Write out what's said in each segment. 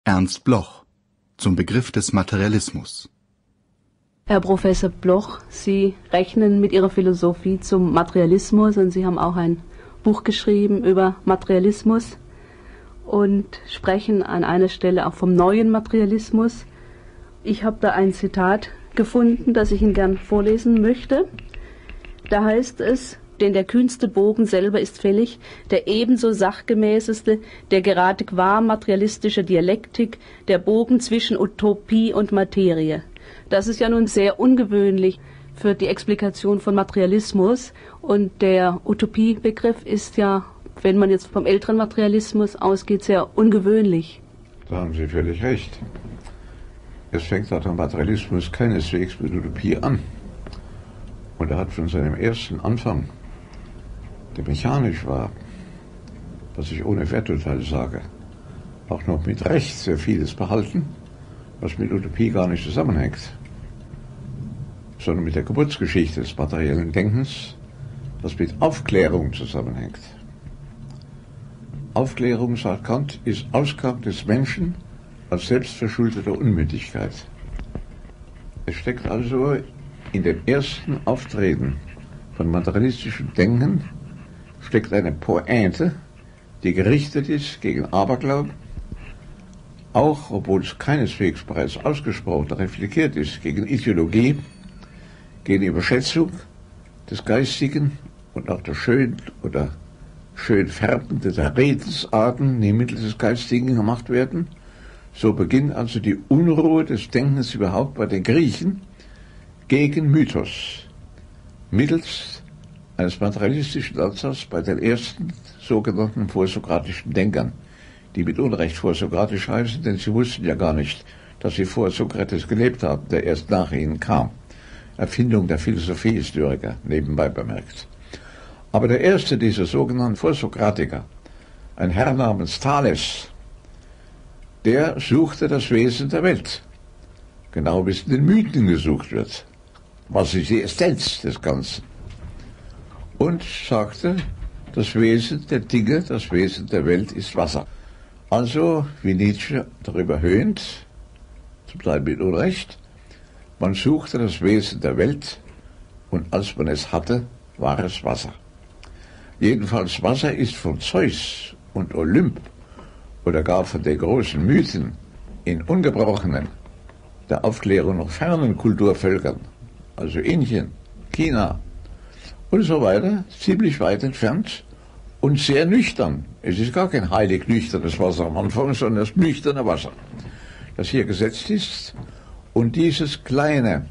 Ernst Bloch zum Begriff des Materialismus. Herr Professor Bloch, Sie rechnen mit Ihrer Philosophie zum Materialismus und Sie haben auch ein Buch geschrieben über Materialismus und sprechen an einer Stelle auch vom neuen Materialismus. Ich habe da ein Zitat gefunden, das ich Ihnen gern vorlesen möchte. Da heißt es: Denn der kühnste Bogen selber ist fällig, der ebenso sachgemäßeste, der gerade qua materialistischer Dialektik, der Bogen zwischen Utopie und Materie. Das ist ja nun sehr ungewöhnlich für die Explikation von Materialismus, und der Utopiebegriff ist ja, wenn man jetzt vom älteren Materialismus ausgeht, sehr ungewöhnlich. Da haben Sie völlig recht. Es fängt auch der Materialismus keineswegs mit Utopie an. Und er hat von seinem ersten Anfang, der mechanisch war, was ich ohne Werturteil sage, auch noch mit Recht sehr vieles behalten, was mit Utopie gar nicht zusammenhängt, sondern mit der Geburtsgeschichte des materiellen Denkens, das mit Aufklärung zusammenhängt. Aufklärung, sagt Kant, ist Ausgang des Menschen als selbstverschuldete Unmündigkeit. Es steckt also in dem ersten Auftreten von materialistischem Denken steckt eine Pointe, die gerichtet ist gegen Aberglauben, auch obwohl es keineswegs bereits ausgesprochen reflektiert ist, gegen Ideologie, gegen Überschätzung des Geistigen und auch der schön oder schön färbende der Redensarten, die mittels des Geistigen gemacht werden. So beginnt also die Unruhe des Denkens überhaupt bei den Griechen gegen Mythos, mittels eines materialistischen Ansatzes bei den ersten sogenannten vorsokratischen Denkern, die mit Unrecht vorsokratisch heißen, denn sie wussten ja gar nicht, dass sie vor Sokrates gelebt haben, der erst nach ihnen kam. Erfindung der Philosophiehistoriker, nebenbei bemerkt. Aber der erste dieser sogenannten Vorsokratiker, ein Herr namens Thales, der suchte das Wesen der Welt, genau wie es in den Mythen gesucht wird. Was ist die Essenz des Ganzen? Und sagte, das Wesen der Dinge, das Wesen der Welt ist Wasser. Also, wie Nietzsche darüber höhnt, zum Teil mit Unrecht, man suchte das Wesen der Welt und als man es hatte, war es Wasser. Jedenfalls Wasser ist von Zeus und Olymp oder gar von den großen Mythen in ungebrochenen, der Aufklärung noch fernen Kulturvölkern, also Indien, China und so weiter, ziemlich weit entfernt und sehr nüchtern. Es ist gar kein heilig nüchternes Wasser am Anfang, sondern das nüchterne Wasser, das hier gesetzt ist. Und dieses kleine,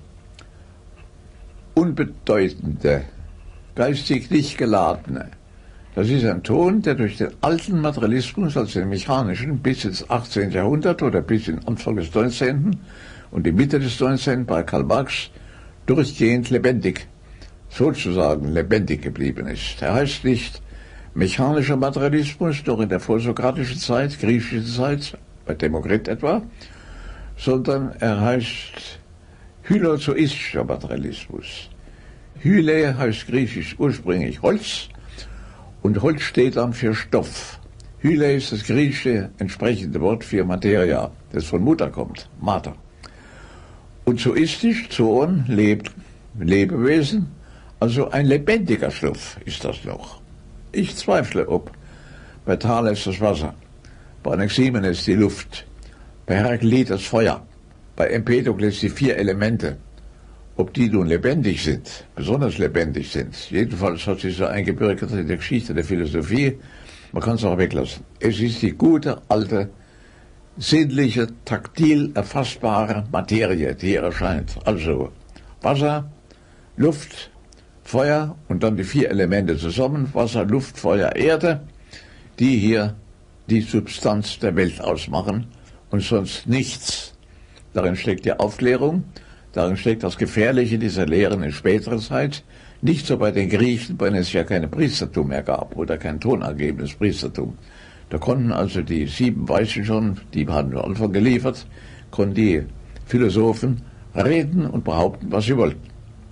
unbedeutende, geistig nicht geladene, das ist ein Ton, der durch den alten Materialismus, also den mechanischen, bis ins 18. Jahrhundert oder bis in Anfang des 19. und die Mitte des 19. bei Karl Marx durchgehend lebendig, sozusagen lebendig geblieben ist. Er heißt nicht mechanischer Materialismus, doch in der vorsokratischen Zeit, griechischen Zeit, bei Demokrit etwa, sondern er heißt hylozoistischer Materialismus. Hyle heißt griechisch ursprünglich Holz und Holz steht dann für Stoff. Hyle ist das griechische entsprechende Wort für Materia, das von Mutter kommt, Mater. Und zoistisch, Zoon, lebt, Lebewesen, also ein lebendiger Stoff ist das noch. Ich zweifle, ob bei Thales das Wasser, bei Anaximenes die Luft, bei Heraklit das Feuer, bei Empedokles die 4 Elemente, ob die nun lebendig sind, besonders lebendig sind. Jedenfalls hat sich so eingebürgert in der Geschichte der Philosophie, man kann es auch weglassen. Es ist die gute, alte, sinnliche, taktil erfassbare Materie, die hier erscheint. Also Wasser, Luft, Feuer und dann die 4 Elemente zusammen, Wasser, Luft, Feuer, Erde, die hier die Substanz der Welt ausmachen und sonst nichts. Darin steckt die Aufklärung, darin steckt das Gefährliche dieser Lehren in späterer Zeit, nicht so bei den Griechen, bei denen es ja kein Priestertum mehr gab oder kein tonergebendes Priestertum. Da konnten also die 7 Weißen schon, die haben am Anfang geliefert, konnten die Philosophen reden und behaupten, was sie wollten.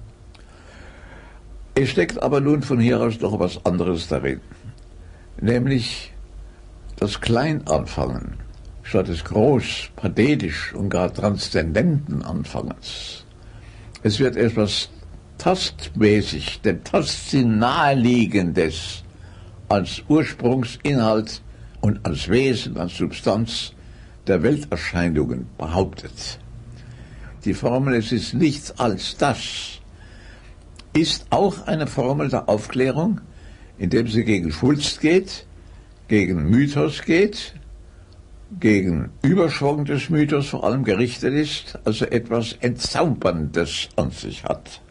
Es steckt aber nun von hier aus noch was anderes darin, nämlich das Kleinanfangen statt des groß, pathetisch und gar transzendenten Anfangens. Es wird etwas tastmäßig, dem Tastsinn naheliegendes als Ursprungsinhalt und als Wesen, als Substanz der Welterscheinungen behauptet. Die Formel "Es ist nichts als das" ist auch eine Formel der Aufklärung, indem sie gegen Schwulst geht, gegen Mythos geht, gegen Überschwung des Mythos vor allem gerichtet ist, also etwas Entzauberndes an sich hat.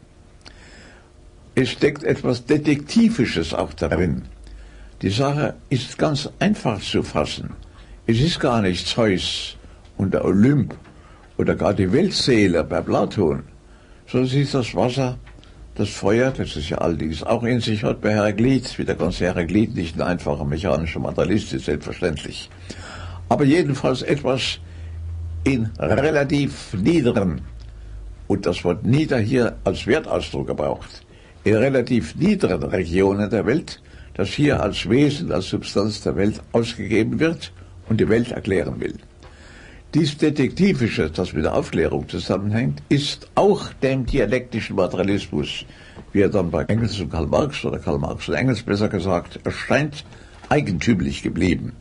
Es steckt etwas Detektivisches auch darin. Die Sache ist ganz einfach zu fassen. Es ist gar nicht Zeus und der Olymp oder gar die Weltseele bei Platon, sondern es ist das Wasser, das Feuer, das es ja allerdings auch in sich hat bei Heraklit, wie der ganze Heraklit nicht ein einfacher mechanischer Materialist ist, selbstverständlich. Aber jedenfalls etwas in relativ niederen, und das Wort nieder hier als Wertausdruck gebraucht, in relativ niederen Regionen der Welt, das hier als Wesen, als Substanz der Welt ausgegeben wird und die Welt erklären will. Dies Detektivische, das mit der Aufklärung zusammenhängt, ist auch dem dialektischen Materialismus, wie er dann bei Engels und Karl Marx, oder Karl Marx und Engels besser gesagt, erscheint, eigentümlich geblieben.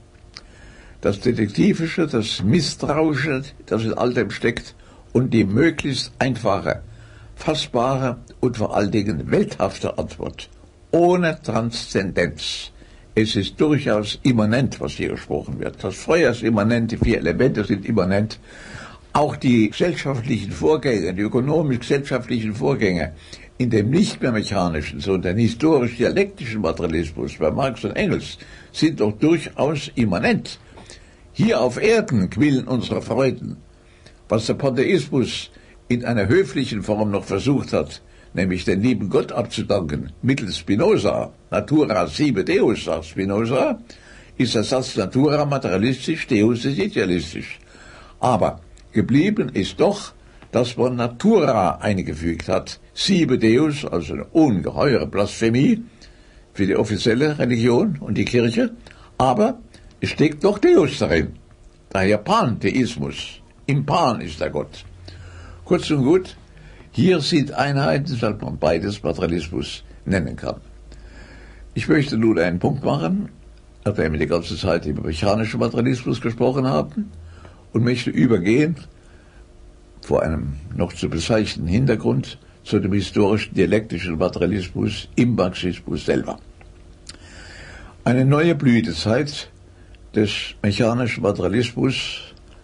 Das Detektivische, das Misstrauische, das in all dem steckt, und die möglichst einfache, fassbare und vor allen Dingen welthafte Antwort, ohne Transzendenz. Es ist durchaus immanent, was hier gesprochen wird. Das Feuer ist immanent, die 4 Elemente sind immanent. Auch die gesellschaftlichen Vorgänge, die ökonomisch-gesellschaftlichen Vorgänge in dem nicht mehr mechanischen, sondern historisch-dialektischen Materialismus bei Marx und Engels sind doch durchaus immanent. Hier auf Erden quillen unsere Freuden. Was der Pantheismus in einer höflichen Form noch versucht hat, nämlich den lieben Gott abzudanken, mittels Spinoza, Natura sive Deus, sagt Spinoza, ist der Satz Natura materialistisch, Deus ist idealistisch. Aber geblieben ist doch, dass man Natura eingefügt hat, sive Deus, also eine ungeheure Blasphemie für die offizielle Religion und die Kirche, aber es steckt doch Deus darin, daher Pantheismus, im Pan ist der Gott. Kurz und gut, hier sind Einheiten, dass man beides Materialismus nennen kann. Ich möchte nun einen Punkt machen, nachdem wir die ganze Zeit über mechanischen Materialismus gesprochen haben, und möchte übergehen, vor einem noch zu bezeichnenden Hintergrund, zu dem historischen dialektischen Materialismus im Marxismus selber. Eine neue Blütezeit des mechanischen Materialismus,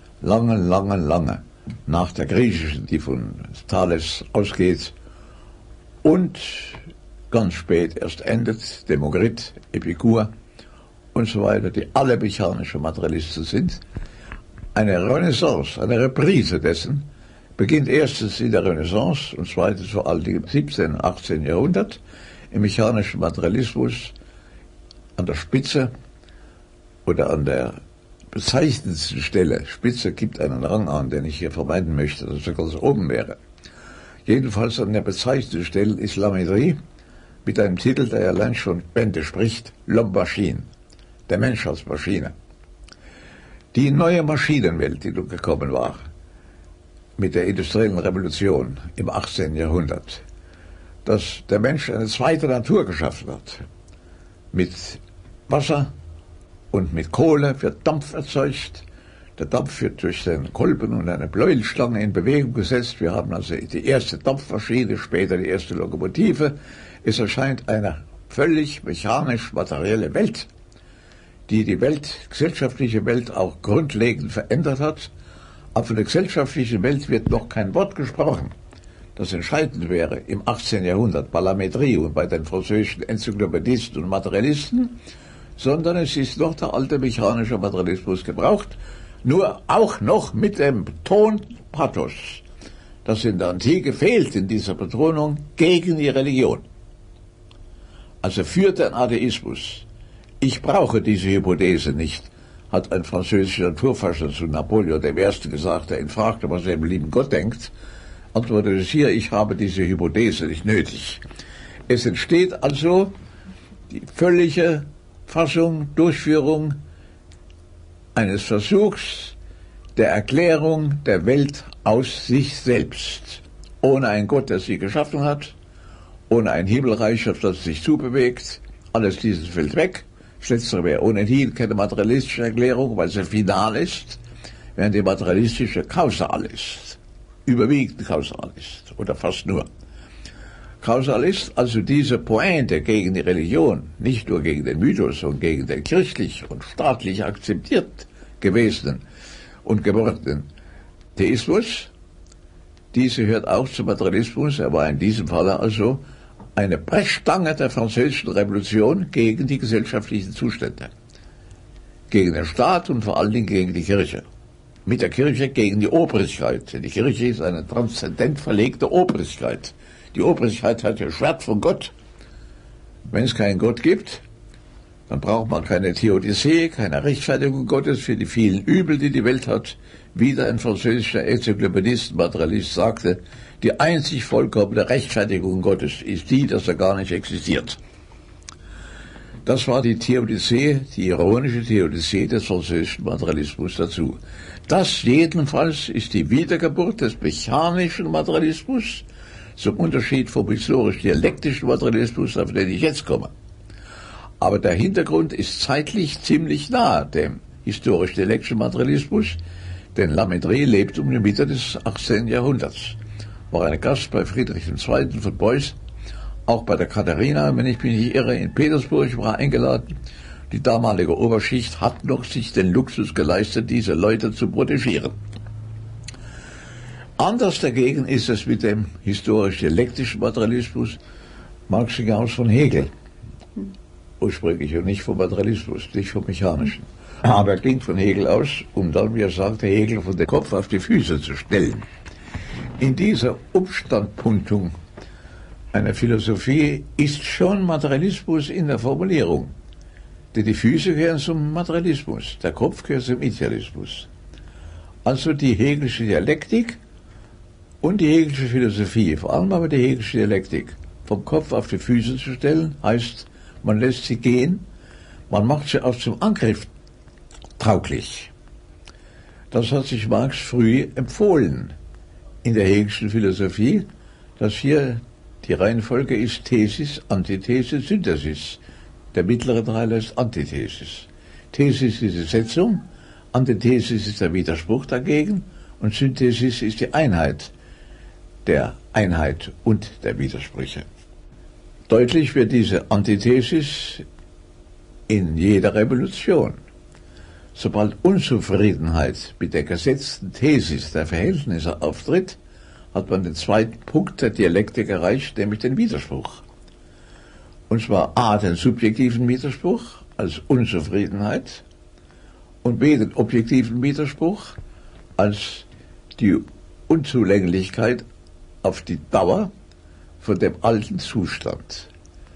lange nach der griechischen, die von Thales ausgeht und ganz spät erst endet, Demokrit, Epikur und so weiter, die alle mechanische Materialisten sind. Eine Renaissance, eine Reprise dessen beginnt erstens in der Renaissance und zweitens vor allem im 17. und 18. Jahrhundert im mechanischen Materialismus an der Spitze oder an der bezeichnendsten Stelle. Spitze gibt einen Rang an, den ich hier vermeiden möchte, dass er ganz oben wäre. Jedenfalls an der bezeichnenden Stelle ist La Métrie mit einem Titel, der allein schon Bände spricht, L'Homme Machine, der Mensch als Maschine. Die neue Maschinenwelt, die nun gekommen war, mit der industriellen Revolution im 18. Jahrhundert, dass der Mensch eine zweite Natur geschaffen hat. Mit Wasser und mit Kohle wird Dampf erzeugt. Der Dampf wird durch den Kolben und eine Bläuelstange in Bewegung gesetzt. Wir haben also die erste Dampfmaschine, später die erste Lokomotive. Es erscheint eine völlig mechanisch-materielle Welt, die die Welt, gesellschaftliche Welt auch grundlegend verändert hat. Aber von der gesellschaftlichen Welt wird noch kein Wort gesprochen. Das entscheidend wäre im 18. Jahrhundert bei La Métrie und bei den französischen Enzyklopädisten und Materialisten, sondern es ist noch der alte mechanische Materialismus gebraucht, nur auch noch mit dem Ton Pathos, das in der Antike fehlt in dieser Betonung, gegen die Religion. Also für den Atheismus. Ich brauche diese Hypothese nicht, hat ein französischer Naturforscher zu Napoleon I. gesagt, der ihn fragte, was er im lieben Gott denkt, antwortete es hier, ich habe diese Hypothese nicht nötig. Es entsteht also die völlige Fassung, Durchführung eines Versuchs, der Erklärung der Welt aus sich selbst. Ohne einen Gott, der sie geschaffen hat, ohne ein Himmelreich, auf das sich zubewegt, alles dieses fällt weg. Das Letztere wäre ohnehin keine materialistische Erklärung, weil sie final ist, während die materialistische kausal ist, überwiegend kausal ist, oder fast nur. Kausal ist also diese Pointe gegen die Religion, nicht nur gegen den Mythos, sondern gegen den kirchlich und staatlich akzeptiert gewesenen und gewordenen Theismus. Diese hört auch zum Materialismus, er war in diesem Falle also eine Brechstange der französischen Revolution gegen die gesellschaftlichen Zustände, gegen den Staat und vor allen Dingen gegen die Kirche. Mit der Kirche gegen die Obrigkeit. Die Kirche ist eine transzendent verlegte Obrigkeit. Die Obrigkeit hat das Schwert von Gott. Wenn es keinen Gott gibt, dann braucht man keine Theodizee, keine Rechtfertigung Gottes für die vielen Übel, die die Welt hat. Wieder ein französischer Enzyklopädist, Materialist sagte, die einzig vollkommene Rechtfertigung Gottes ist die, dass er gar nicht existiert. Das war die Theodizee, die ironische Theodizee des französischen Materialismus dazu. Das jedenfalls ist die Wiedergeburt des mechanischen Materialismus, zum Unterschied vom historisch-dialektischen Materialismus, auf den ich jetzt komme. Aber der Hintergrund ist zeitlich ziemlich nah dem historisch-dialektischen Materialismus, denn La Métrie lebt um die Mitte des 18. Jahrhunderts. War ein Gast bei Friedrich II. Von Beuys, auch bei der Katharina, wenn ich mich nicht irre, in Petersburg war eingeladen. Die damalige Oberschicht hat noch sich den Luxus geleistet, diese Leute zu protegieren. Anders dagegen ist es mit dem historisch-dialektischen Materialismus. Marx ging aus von Hegel, ursprünglich, und nicht vom Materialismus, nicht vom Mechanischen. Aber er ging von Hegel aus, um dann, wie er sagte, Hegel von dem Kopf auf die Füße zu stellen. In dieser Umstandpunktung einer Philosophie ist schon Materialismus in der Formulierung. Denn die Füße gehören zum Materialismus, der Kopf gehört zum Idealismus. Also die hegelische Dialektik und die hegelische Philosophie, vor allem aber die hegelische Dialektik, vom Kopf auf die Füße zu stellen, heißt, man lässt sie gehen, man macht sie auch zum Angriff tauglich. Das hat sich Marx früh empfohlen in der hegelischen Philosophie, dass hier die Reihenfolge ist Thesis, Antithesis, Synthesis. Der mittlere Teil heißt Antithesis. Thesis ist die Setzung, Antithesis ist der Widerspruch dagegen und Synthesis ist die Einheit der Einheit und der Widersprüche. Deutlich wird diese Antithesis in jeder Revolution. Sobald Unzufriedenheit mit der gesetzten Thesis der Verhältnisse auftritt, hat man den zweiten Punkt der Dialektik erreicht, nämlich den Widerspruch. Und zwar a. den subjektiven Widerspruch als Unzufriedenheit und b. den objektiven Widerspruch als die Unzulänglichkeit auf die Dauer von dem alten Zustand.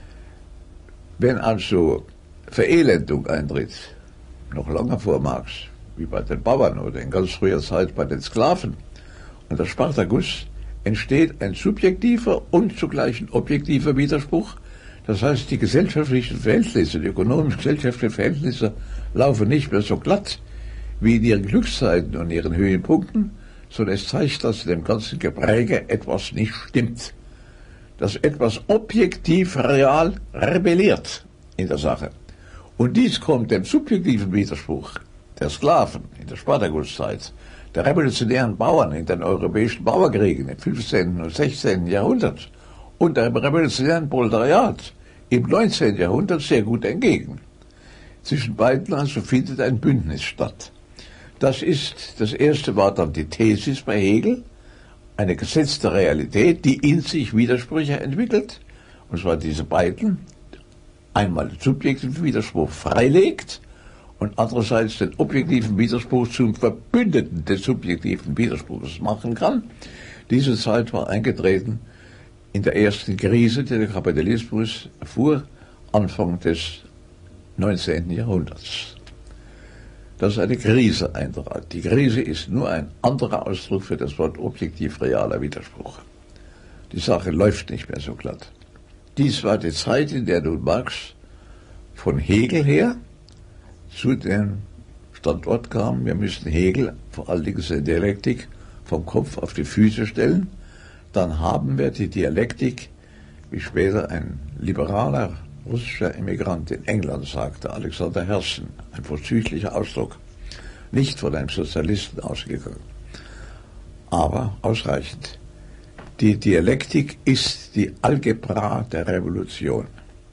Wenn also Verelendung eintritt, noch lange vor Marx, wie bei den Bauern oder in ganz früher Zeit bei den Sklaven, unter Spartacus, entsteht ein subjektiver und zugleich ein objektiver Widerspruch. Das heißt, die gesellschaftlichen Verhältnisse, die ökonomisch-gesellschaftlichen Verhältnisse laufen nicht mehr so glatt wie in ihren Glückszeiten und ihren Höhenpunkten, sondern es zeigt, dass in dem ganzen Gepräge etwas nicht stimmt. Dass etwas objektiv real rebelliert in der Sache. Und dies kommt dem subjektiven Widerspruch der Sklaven in der Spartakuszeit, der revolutionären Bauern in den europäischen Bauerkriegen im 15. und 16. Jahrhundert und dem revolutionären Proletariat im 19. Jahrhundert sehr gut entgegen. Zwischen beiden also findet ein Bündnis statt. Das erste war dann die Thesis bei Hegel, eine gesetzte Realität, die in sich Widersprüche entwickelt, und zwar diese beiden, einmal den subjektiven Widerspruch freilegt und andererseits den objektiven Widerspruch zum Verbündeten des subjektiven Widerspruchs machen kann. Diese Zeit war eingetreten in der ersten Krise, die der Kapitalismus erfuhr, Anfang des 19. Jahrhunderts. Dass eine Krise eintrat. Die Krise ist nur ein anderer Ausdruck für das Wort objektiv-realer Widerspruch. Die Sache läuft nicht mehr so glatt. Dies war die Zeit, in der nun Marx von Hegel her zu den Standort kam, wir müssten Hegel, vor allen Dingen seine Dialektik, vom Kopf auf die Füße stellen. Dann haben wir die Dialektik, wie später ein liberaler russischer Emigrant in England sagte, Alexander Herzen, ein vorzüglicher Ausdruck, nicht von einem Sozialisten ausgegangen, aber ausreichend. Die Dialektik ist die Algebra der Revolution.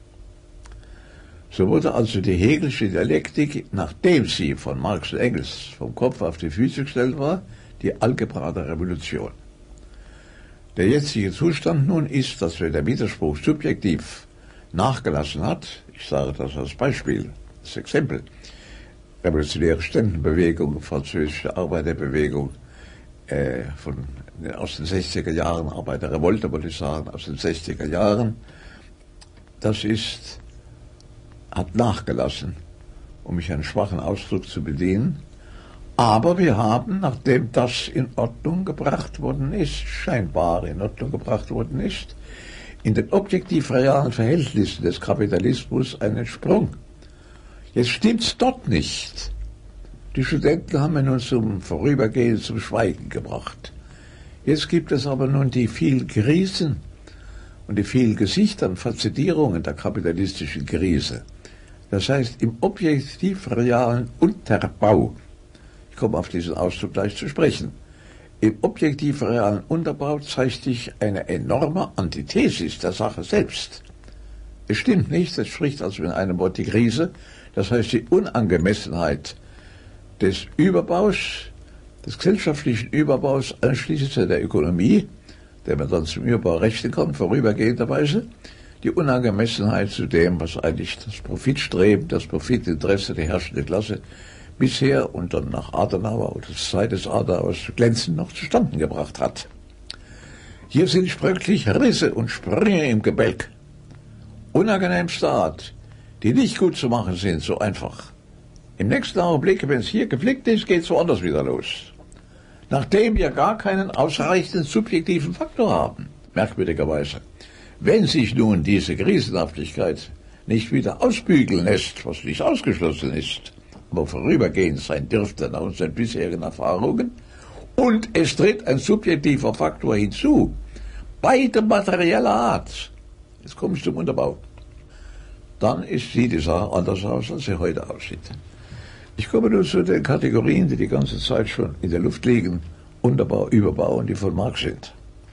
So wurde also die Hegelsche Dialektik, nachdem sie von Marx und Engels vom Kopf auf die Füße gestellt war, die Algebra der Revolution. Der jetzige Zustand nun ist, dass wenn der Widerspruch subjektiv nachgelassen hat, ich sage das als Beispiel, als Exempel, revolutionäre Ständenbewegung, französische Arbeiterbewegung aus den 60er Jahren, Arbeiterrevolte, würde ich sagen, aus den 60er Jahren, hat nachgelassen, um mich einen schwachen Ausdruck zu bedienen. Aber wir haben, nachdem das in Ordnung gebracht worden ist, scheinbar in Ordnung gebracht worden ist, in den objektiv realen Verhältnissen des Kapitalismus einen Sprung. Jetzt stimmt's dort nicht. Die Studenten haben wir nun zum Vorübergehen, zum Schweigen gebracht. Jetzt gibt es aber nun die vielen Krisen und die vielen Gesichter und Fazedierungen der kapitalistischen Krise. Das heißt, im objektiv realen Unterbau, ich komme auf diesen Ausdruck gleich zu sprechen, im objektiv realen Unterbau zeigt sich eine enorme Antithesis der Sache selbst. Es stimmt nicht, es spricht also in einem Wort die Krise, das heißt die Unangemessenheit des Überbaus, des gesellschaftlichen Überbaus anschließend zu der Ökonomie, der man dann zum Überbau rechnen kann, vorübergehenderweise, die Unangemessenheit zu dem, was eigentlich das Profitstreben, das Profitinteresse der herrschenden Klasse bisher und dann nach Adenauer oder zur Zeit des Adenauers glänzend noch zustande gebracht hat. Hier sind spröcklich Risse und Sprünge im Gebälk, unangenehmster Art, die nicht gut zu machen sind, so einfach. Im nächsten Augenblick, wenn es hier geflickt ist, geht es woanders wieder los. Nachdem wir gar keinen ausreichenden subjektiven Faktor haben, merkwürdigerweise. Wenn sich nun diese Krisenhaftigkeit nicht wieder ausbügeln lässt, was nicht ausgeschlossen ist, aber vorübergehend sein dürfte nach unseren bisherigen Erfahrungen, und es tritt ein subjektiver Faktor hinzu, beide materieller Art, jetzt komme ich zum Unterbau, dann sieht die Sache anders aus, als sie heute aussieht. Ich komme nun zu den Kategorien, die ganze Zeit schon in der Luft liegen, Unterbau, Überbau und die von Marx sind.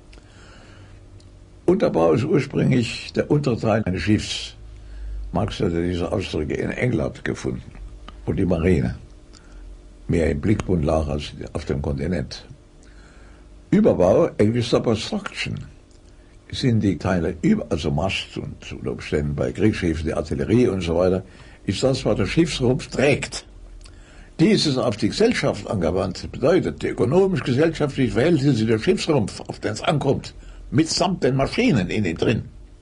Unterbau ist ursprünglich der untere Teil eines Schiffs. Marx hatte diese Ausdrücke in England gefunden und die Marine. Mehr im Blickpunkt lag als auf dem Kontinent. Überbau, Englisch Substruction, sind die Teile über, also Mast und unter Umständen bei Kriegsschiffen die Artillerie und so weiter, ist das, was der Schiffsrumpf trägt. Dieses auf die Gesellschaft angewandt bedeutet die ökonomisch-gesellschaftlichen Verhältnisse der Schiffsrumpf, auf den es ankommt, mitsamt den Maschinen innen drin.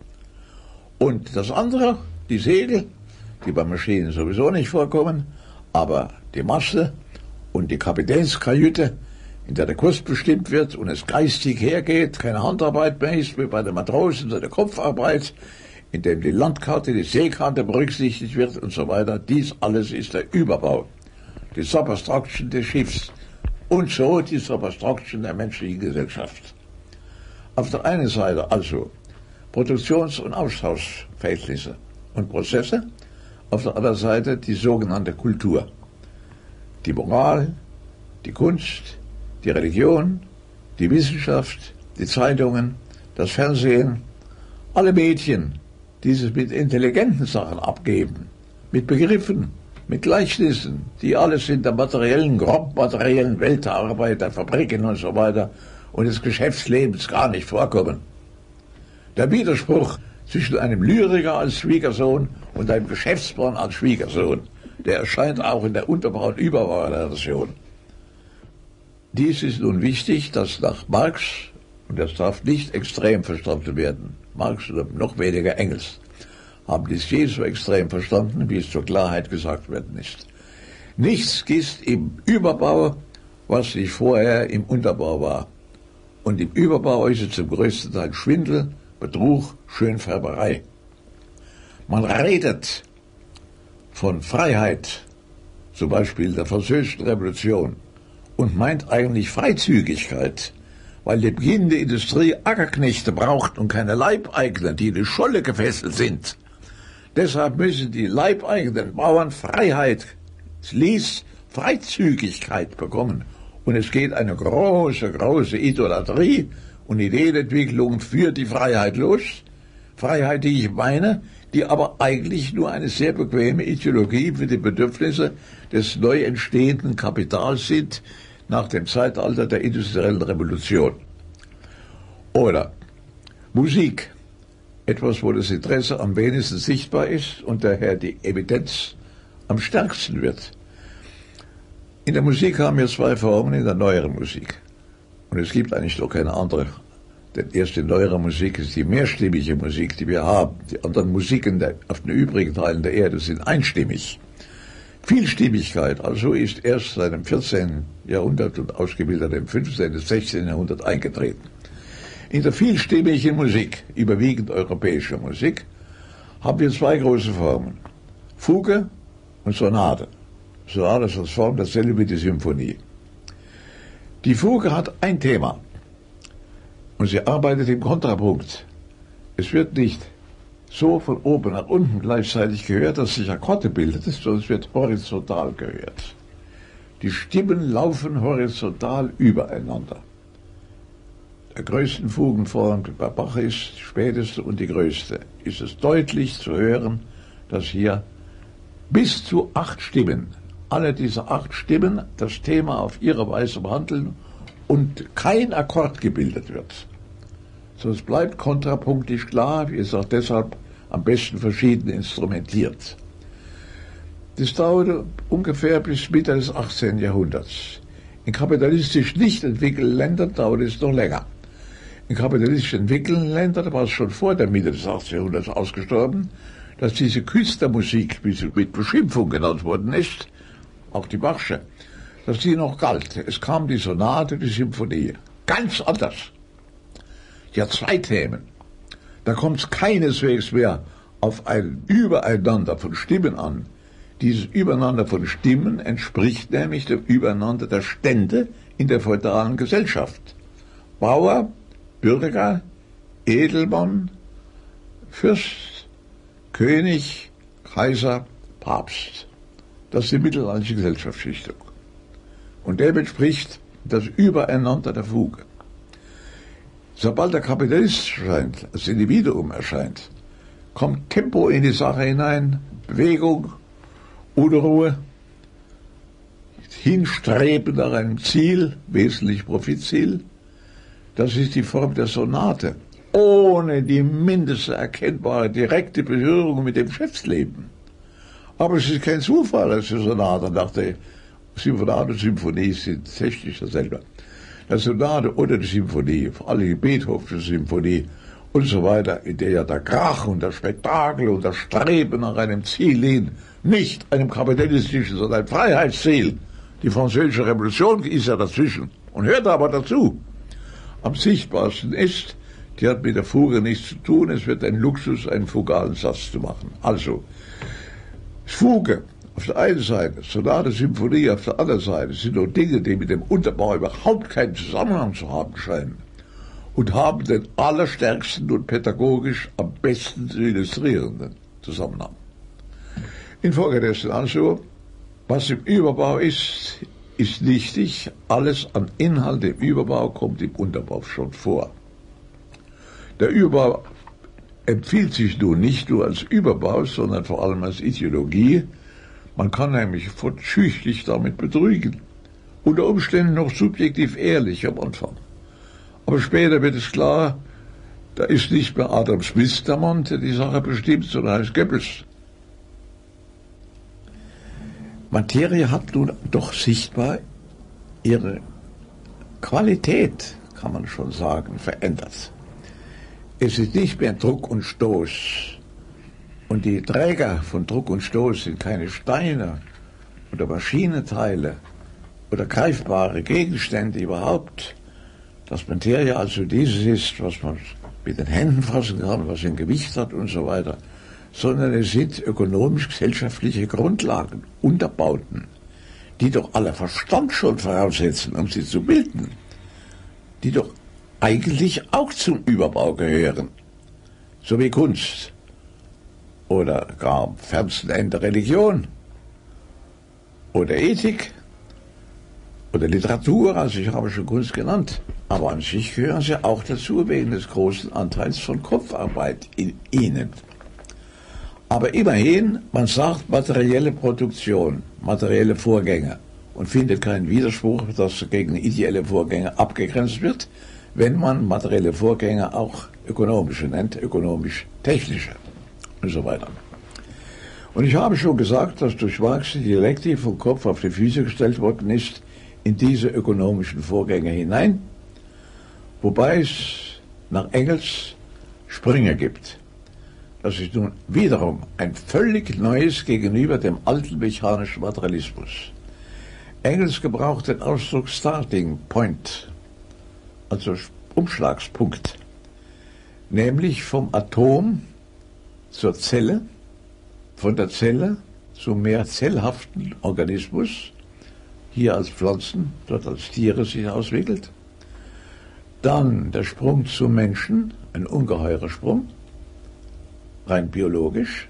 Und das andere, die Segel, die bei Maschinen sowieso nicht vorkommen, aber die Maste und die Kapitänskajüte, in der der Kurs bestimmt wird und es geistig hergeht, keine Handarbeit mehr ist, wie bei den Matrosen, sondern Kopfarbeit, in dem die Landkarte, die Seekarte berücksichtigt wird und so weiter. Dies alles ist der Überbau, die Substruction des Schiffs und so die Substruction der menschlichen Gesellschaft. Auf der einen Seite also Produktions- und Austauschverhältnisse und Prozesse, auf der anderen Seite die sogenannte Kultur. Die Moral, die Kunst, die Religion, die Wissenschaft, die Zeitungen, das Fernsehen, alle Medien, die sich mit intelligenten Sachen abgeben, mit Begriffen, mit Gleichnissen, die alles in der materiellen, grobmateriellen Welt der Arbeit, der Fabriken und so weiter und des Geschäftslebens gar nicht vorkommen. Der Widerspruch zwischen einem Lyriker als Schwiegersohn und einem Geschäftsmann als Schwiegersohn, der erscheint auch in der Unterbau- und Überbau-Relation. Dies ist nun wichtig, dass nach Marx, und das darf nicht extrem verstanden werden, Marx oder noch weniger Engels, haben dies je so extrem verstanden, wie es zur Klarheit gesagt werden ist. Nichts ist im Überbau, was nicht vorher im Unterbau war. Und im Überbau ist es zum größten Teil Schwindel, Betrug, Schönfärberei. Man redet von Freiheit zum Beispiel der Französischen Revolution, und meint eigentlich Freizügigkeit, weil der Beginn der Industrie Ackerknechte braucht und keine Leibeigenen, die in die Scholle gefesselt sind. Deshalb müssen die leibeigenen Bauern Freiheit, Freizügigkeit bekommen. Und es geht eine große, große Idolatrie und Ideenentwicklung für die Freiheit los. Freiheit, die ich meine, die aber eigentlich nur eine sehr bequeme Ideologie für die Bedürfnisse des neu entstehenden Kapitals sind, nach dem Zeitalter der industriellen Revolution. Oder Musik, etwas, wo das Interesse am wenigsten sichtbar ist und daher die Evidenz am stärksten wird. In der Musik haben wir zwei Formen in der neueren Musik. Und es gibt eigentlich noch keine andere. Denn erst die neuere Musik ist die mehrstimmige Musik, die wir haben. Die anderen Musiken auf den übrigen Teilen der Erde sind einstimmig. Vielstimmigkeit also ist erst seit dem 14. Jahrhundert und ausgebildet im 15. und 16. Jahrhundert eingetreten. In der vielstimmigen Musik, überwiegend europäischer Musik, haben wir zwei große Formen. Fuge und Sonate. Sonate ist als Form dasselbe wie die Symphonie. Die Fuge hat ein Thema und sie arbeitet im Kontrapunkt. Es wird nicht so von oben nach unten gleichzeitig gehört, dass sich Akkorde bildet, sondern es wird horizontal gehört. Die Stimmen laufen horizontal übereinander. Der größten Fugenform bei Bach ist die späteste und die größte. Ist es deutlich zu hören, dass hier bis zu 8 Stimmen, alle diese 8 Stimmen, das Thema auf ihre Weise behandeln und kein Akkord gebildet wird. So, es bleibt kontrapunktisch klar, wie es auch deshalb am besten verschieden instrumentiert. Das dauerte ungefähr bis Mitte des 18. Jahrhunderts. In kapitalistisch nicht entwickelten Ländern dauert es noch länger. In kapitalistisch entwickelten Ländern war es schon vor der Mitte des 18. Jahrhunderts ausgestorben, dass diese Künstlermusik, wie sie mit Beschimpfung genannt worden ist, auch die Bachsche, dass die noch galt. Es kam die Sonate, die Symphonie. Ganz anders. Ja, 2 Themen. Da kommt es keineswegs mehr auf ein Übereinander von Stimmen an. Dieses Übereinander von Stimmen entspricht nämlich dem Übereinander der Stände in der feudalen Gesellschaft. Bauer, Bürger, Edelmann, Fürst, König, Kaiser, Papst. Das ist die mittelalterliche Gesellschaftsschichtung. Und dem entspricht das Übereinander der Fuge. Sobald der Kapitalist erscheint, das Individuum erscheint, kommt Tempo in die Sache hinein, Bewegung, Unruhe, Hinstreben nach einem Ziel, wesentlich Profitziel. Das ist die Form der Sonate, ohne die mindeste erkennbare direkte Berührung mit dem Geschäftsleben. Aber es ist kein Zufall, dass die Sonate nach der Sonate und Symphonie sind technisch dasselbe. Der Sonate oder die Symphonie, vor allem die Beethovenische Symphonie und so weiter, in der ja der Krach und das Spektakel und das Streben nach einem Ziel liegen, nicht einem kapitalistischen, sondern einem Freiheitsziel. Die Französische Revolution ist ja dazwischen und hört aber dazu. Am sichtbarsten ist, die hat mit der Fuge nichts zu tun, es wird ein Luxus, einen fugalen Satz zu machen. Also, Fuge auf der einen Seite, Sonate, Symphonie auf der anderen Seite sind nur Dinge, die mit dem Unterbau überhaupt keinen Zusammenhang zu haben scheinen und haben den allerstärksten und pädagogisch am besten zu illustrierenden Zusammenhang. Infolgedessen also, was im Überbau ist, ist nichtig, alles an Inhalt im Überbau kommt im Unterbau schon vor. Der Überbau empfiehlt sich nun nicht nur als Überbau, sondern vor allem als Ideologie. Man kann nämlich schüchtern damit betrügen. Unter Umständen noch subjektiv ehrlich am Anfang. Aber später wird es klar, da ist nicht mehr Adam Smith der Mann, der die Sache bestimmt, sondern heißt Goebbels. Materie hat nun doch sichtbar ihre Qualität, kann man schon sagen, verändert. Es ist nicht mehr Druck und Stoß. Und die Träger von Druck und Stoß sind keine Steine oder Maschinenteile oder greifbare Gegenstände überhaupt. Dass Materie also dieses ist, was man mit den Händen fassen kann, was ein Gewicht hat und so weiter, sondern es sind ökonomisch-gesellschaftliche Grundlagen, Unterbauten, die doch aller Verstand schon voraussetzen, um sie zu bilden, die doch eigentlich auch zum Überbau gehören, so wie Kunst oder gar am fernsten Ende Religion oder Ethik oder Literatur, also ich habe schon Kunst genannt, aber an sich gehören sie auch dazu wegen des großen Anteils von Kopfarbeit in ihnen. Aber immerhin, man sagt materielle Produktion, materielle Vorgänge und findet keinen Widerspruch, dass gegen ideelle Vorgänge abgegrenzt wird, wenn man materielle Vorgänge auch ökonomische nennt, ökonomisch-technische und so weiter. Und ich habe schon gesagt, dass durch Marx die Dialektik vom Kopf auf die Füße gestellt worden ist in diese ökonomischen Vorgänge hinein, wobei es nach Engels Sprünge gibt. Das ist nun wiederum ein völlig neues gegenüber dem alten mechanischen Materialismus. Engels gebraucht den Ausdruck Starting Point, also Umschlagspunkt, nämlich vom Atom zur Zelle, von der Zelle zum mehr zellhaften Organismus, hier als Pflanzen, dort als Tiere sich auswickelt. Dann der Sprung zum Menschen, ein ungeheurer Sprung, rein biologisch,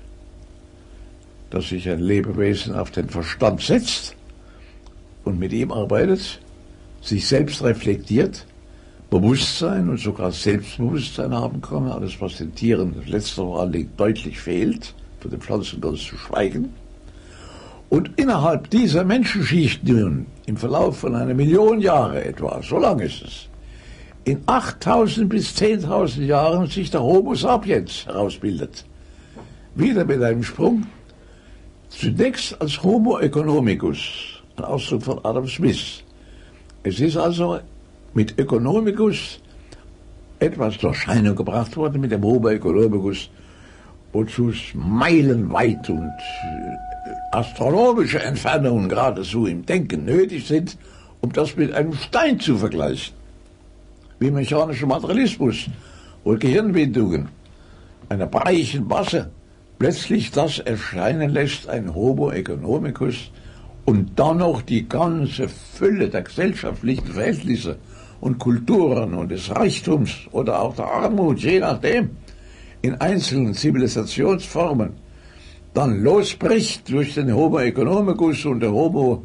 dass sich ein Lebewesen auf den Verstand setzt und mit ihm arbeitet, sich selbst reflektiert, Bewusstsein und sogar Selbstbewusstsein haben kann, alles was den Tieren letzter vor allen Dingen deutlich fehlt, von den Pflanzen ganz zu schweigen. Und innerhalb dieser Menschenschicht nun, im Verlauf von 1 Million Jahre etwa, so lang ist es, in 8.000 bis 10.000 Jahren sich der Homo sapiens herausbildet. Wieder mit einem Sprung, zunächst als Homo economicus, ein Ausdruck von Adam Smith. Es ist also mit Economicus etwas zur Erscheinung gebracht worden, mit dem Homo economicus, wozu es meilenweit und astronomische Entfernungen geradezu im Denken nötig sind, um das mit einem Stein zu vergleichen. Wie mechanischer Materialismus, wo Gehirnwindungen einer breichen Masse plötzlich das erscheinen lässt, ein Homo economicus, und dann noch die ganze Fülle der gesellschaftlichen Verhältnisse und Kulturen und des Reichtums oder auch der Armut, je nachdem, in einzelnen Zivilisationsformen, dann losbricht durch den Homo economicus und der Homo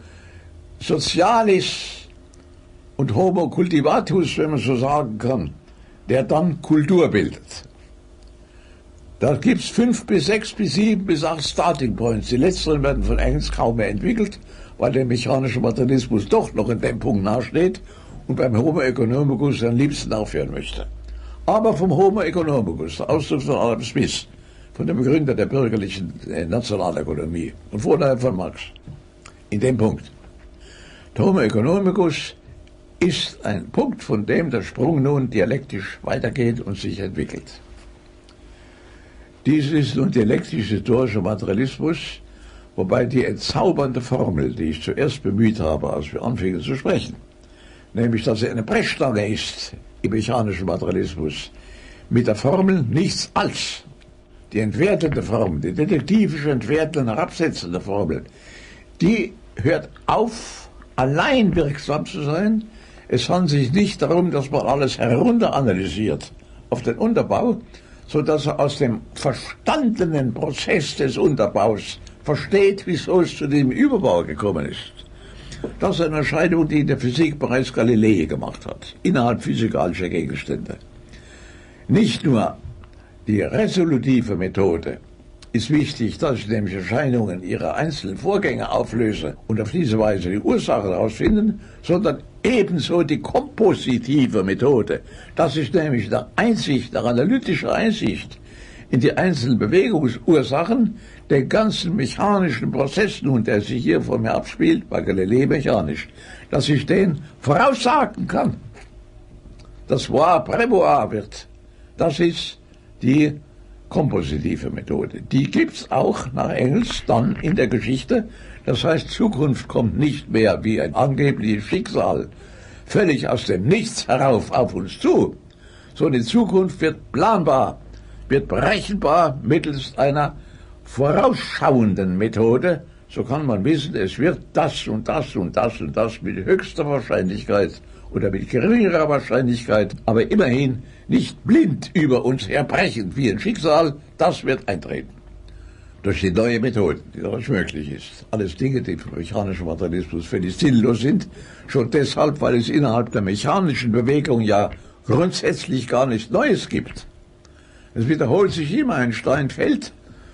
socialis und Homo cultivatus, wenn man so sagen kann, der dann Kultur bildet. Da gibt es 5 bis 6 bis 7 bis 8 Starting Points. Die letzteren werden von Engels kaum mehr entwickelt, weil der mechanische Materialismus doch noch in dem Punkt nahesteht und beim Homo economicus am liebsten aufhören möchte. Aber vom Homo economicus, der Ausdruck von Adam Smith, von dem Begründer der bürgerlichen Nationalökonomie und vorher von Marx, in dem Punkt. Der Homo economicus ist ein Punkt, von dem der Sprung nun dialektisch weitergeht und sich entwickelt. Dies ist nun dialektisch-historischer Materialismus, wobei die entzaubernde Formel, die ich zuerst bemüht habe, als wir anfingen zu sprechen, nämlich, dass er eine Brechstange ist im mechanischen Materialismus, mit der Formel nichts als, die entwertende Formel, die detektivische, entwertende, herabsetzende Formel, die hört auf, allein wirksam zu sein. Es handelt sich nicht darum, dass man alles herunteranalysiert auf den Unterbau, sodass er aus dem verstandenen Prozess des Unterbaus versteht, wieso es zu dem Überbau gekommen ist. Das ist eine Entscheidung, die in der Physik bereits Galilei gemacht hat, innerhalb physikalischer Gegenstände. Nicht nur die resolutive Methode ist wichtig, dass ich nämlich Erscheinungen ihrer einzelnen Vorgänge auflöse und auf diese Weise die Ursachen herausfinden, sondern ebenso die kompositive Methode. Das ist nämlich der Einsicht, der analytische Einsicht in die einzelnen Bewegungsursachen, den ganzen mechanischen Prozess nun, der sich hier vor mir abspielt, bei Galilei mechanisch, dass ich den voraussagen kann. Das Voir Prévoir wird. Das ist die kompositive Methode. Die gibt's auch nach Engels dann in der Geschichte. Das heißt, Zukunft kommt nicht mehr wie ein angebliches Schicksal völlig aus dem Nichts herauf auf uns zu, sondern die Zukunft wird planbar, wird berechenbar mittels einer vorausschauenden Methode, so kann man wissen, es wird das und das und das und das mit höchster Wahrscheinlichkeit oder mit geringerer Wahrscheinlichkeit, aber immerhin nicht blind über uns herbrechen wie ein Schicksal, das wird eintreten. Durch die neue Methode, die dadurch möglich ist. Alles Dinge, die für mechanischen Materialismus völlig sinnlos sind, schon deshalb, weil es innerhalb der mechanischen Bewegung ja grundsätzlich gar nichts Neues gibt. Es wiederholt sich immer, ein Stein fällt,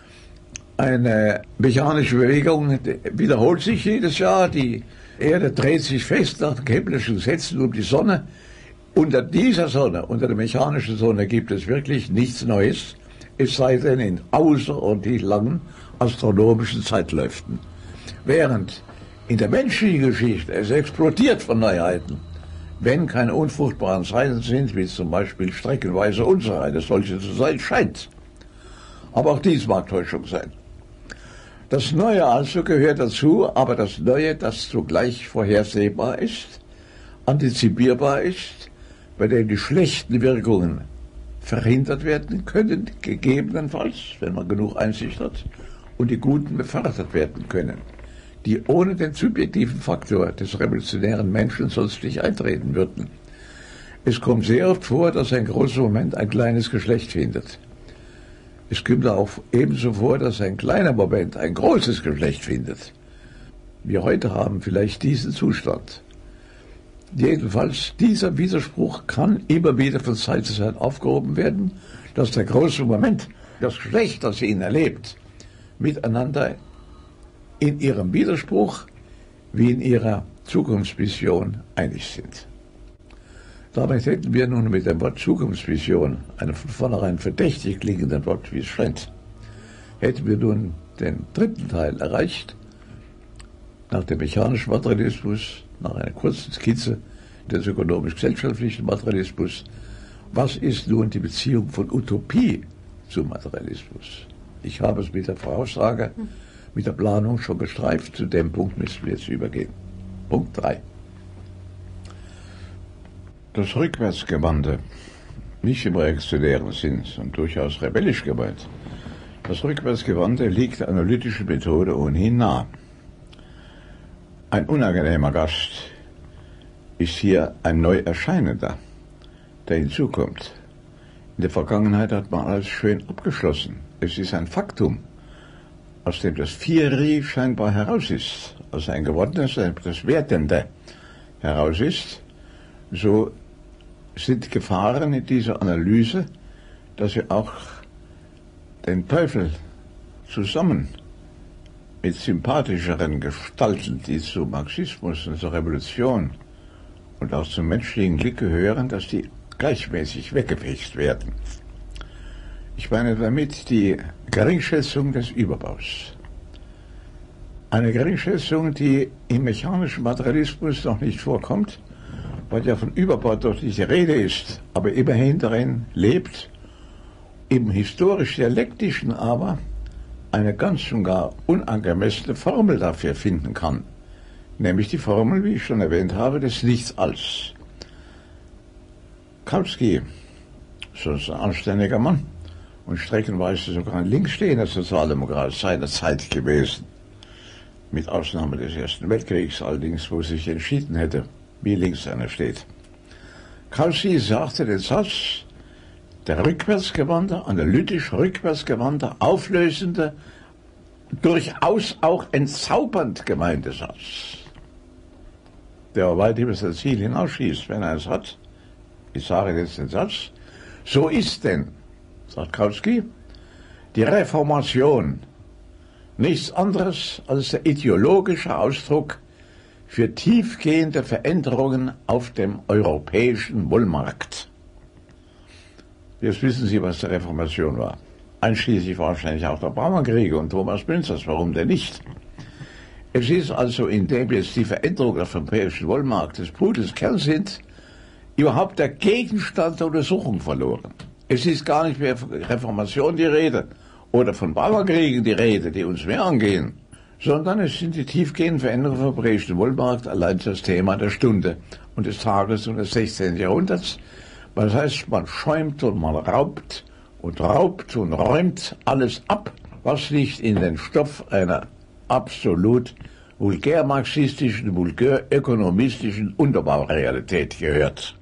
eine mechanische Bewegung wiederholt sich jedes Jahr, die Erde dreht sich fest nach Keplerschen Gesetzen um die Sonne. Unter dieser Sonne, unter der mechanischen Sonne gibt es wirklich nichts Neues, es sei denn in außerordentlich langen astronomischen Zeitläuften. Während in der menschlichen Geschichte es explodiert von Neuheiten, wenn keine unfruchtbaren Zeiten sind, wie zum Beispiel streckenweise unsere eine solche zu sein scheint. Aber auch dies mag Täuschung sein. Das Neue also gehört dazu, aber das Neue, das zugleich vorhersehbar ist, antizipierbar ist, bei dem die schlechten Wirkungen verhindert werden können, gegebenenfalls, wenn man genug Einsicht hat, und die guten befördert werden können, die ohne den subjektiven Faktor des revolutionären Menschen sonst nicht eintreten würden. Es kommt sehr oft vor, dass ein großer Moment ein kleines Geschlecht findet. Es kommt auch ebenso vor, dass ein kleiner Moment ein großes Geschlecht findet. Wir heute haben vielleicht diesen Zustand. Jedenfalls, dieser Widerspruch kann immer wieder von Zeit zu Zeit aufgehoben werden, dass der große Moment, das Geschlecht, das ihn erlebt, miteinander in ihrem Widerspruch wie in ihrer Zukunftsvision einig sind. Damit hätten wir nun mit dem Wort Zukunftsvision, einem von vornherein verdächtig klingenden Wort, wie es scheint, hätten wir nun den dritten Teil erreicht, nach dem mechanischen Materialismus, nach einer kurzen Skizze des ökonomisch-gesellschaftlichen Materialismus. Was ist nun die Beziehung von Utopie zum Materialismus? Ich habe es mit der Voraussage, mit der Planung schon gestreift, zu dem Punkt müssen wir jetzt übergehen. Punkt 3. Das Rückwärtsgewandte, nicht im reaktionären Sinn, sondern durchaus rebellisch gemeint, das Rückwärtsgewandte liegt der analytischen Methode ohnehin nah. Ein unangenehmer Gast ist hier ein Neuerscheinender, der hinzukommt. In der Vergangenheit hat man alles schön abgeschlossen. Es ist ein Faktum, aus dem das Fieri scheinbar heraus ist, also ein gewonnenes, das Wertende heraus ist. So sind Gefahren in dieser Analyse, dass wir auch den Teufel zusammen mit sympathischeren Gestalten, die zum Marxismus und zur Revolution und auch zum menschlichen Glück gehören, dass die gleichmäßig weggefecht werden. Ich meine damit die Geringschätzung des Überbaus. Eine Geringschätzung, die im mechanischen Materialismus noch nicht vorkommt, weil ja von Überbau dort nicht die Rede ist, aber immerhin darin lebt, im historisch-dialektischen aber eine ganz und gar unangemessene Formel dafür finden kann. Nämlich die Formel, wie ich schon erwähnt habe, des Nichts als. Kautsky, sonst ein anständiger Mann und streckenweise sogar ein linksstehender Sozialdemokrat seiner Zeit gewesen, mit Ausnahme des Ersten Weltkriegs allerdings, wo sich entschieden hätte, wie links einer steht. Kautsky sagte den Satz, der rückwärtsgewandte, analytisch rückwärtsgewandte, auflösende, durchaus auch entzaubernd gemeinte Satz, der weit über sein Ziel hinausschießt, wenn er es hat. Ich sage jetzt den Satz, so ist denn, sagt Kautsky, die Reformation nichts anderes als der ideologische Ausdruck für tiefgehende Veränderungen auf dem europäischen Wohlmarkt. Jetzt wissen Sie, was die Reformation war. Einschließlich wahrscheinlich auch der Bauernkriege und Thomas Münsters, warum denn nicht? Es ist also, indem jetzt die Veränderungen auf dem europäischen Wohlmarkt des Pudels Kern sind, überhaupt der Gegenstand der Untersuchung verloren. Es ist gar nicht mehr von Reformation die Rede oder von Bauernkriegen die Rede, die uns mehr angehen, sondern es sind die tiefgehenden Veränderungen auf dem europäischen Wohlmarkt allein das Thema der Stunde und des Tages und des 16. Jahrhunderts. Das heißt, man schäumt und man raubt und räumt alles ab, was nicht in den Stoff einer absolut vulgär-marxistischen, vulgär-ökonomistischen Unterbaurealität gehört.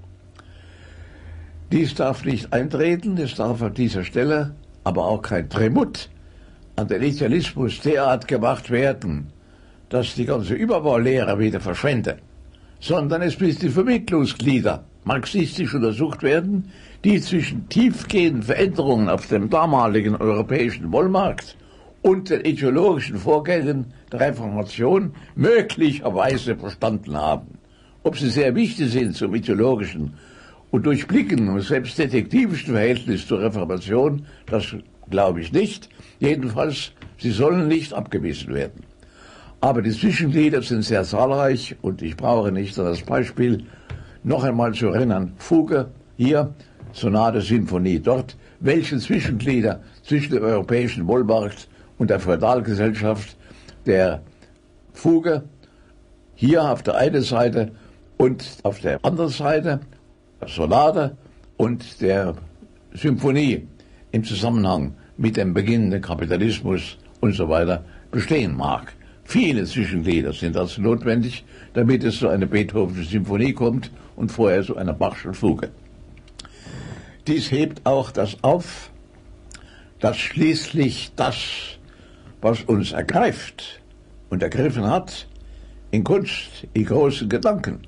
Dies darf nicht eintreten, es darf an dieser Stelle aber auch kein Tremut an den Idealismus derart gemacht werden, dass die ganze Überbaulehre wieder verschwende, sondern es müssen die Vermittlungsglieder marxistisch untersucht werden, die zwischen tiefgehenden Veränderungen auf dem damaligen europäischen Wollmarkt und den ideologischen Vorgängen der Reformation möglicherweise verstanden haben. Ob sie sehr wichtig sind zum ideologischen und durchblicken und selbst detektivischen Verhältnis zur Reformation, das glaube ich nicht. Jedenfalls, sie sollen nicht abgewiesen werden. Aber die Zwischenglieder sind sehr zahlreich und ich brauche nicht an das Beispiel noch einmal zu erinnern. Fuge hier, Sonate, Sinfonie dort. Welche Zwischenglieder zwischen dem europäischen Wollmarkt und der Feudalgesellschaft der Fuge hier auf der einen Seite und auf der anderen Seite der Sonate und der Symphonie im Zusammenhang mit dem beginnenden Kapitalismus und so weiter bestehen mag. Viele Zwischenglieder sind also notwendig, damit es zu einer Beethoven'sche Symphonie kommt und vorher zu einer Bach'schen Fuge. Dies hebt auch das auf, dass schließlich das, was uns ergreift und ergriffen hat, in Kunst, in großen Gedanken,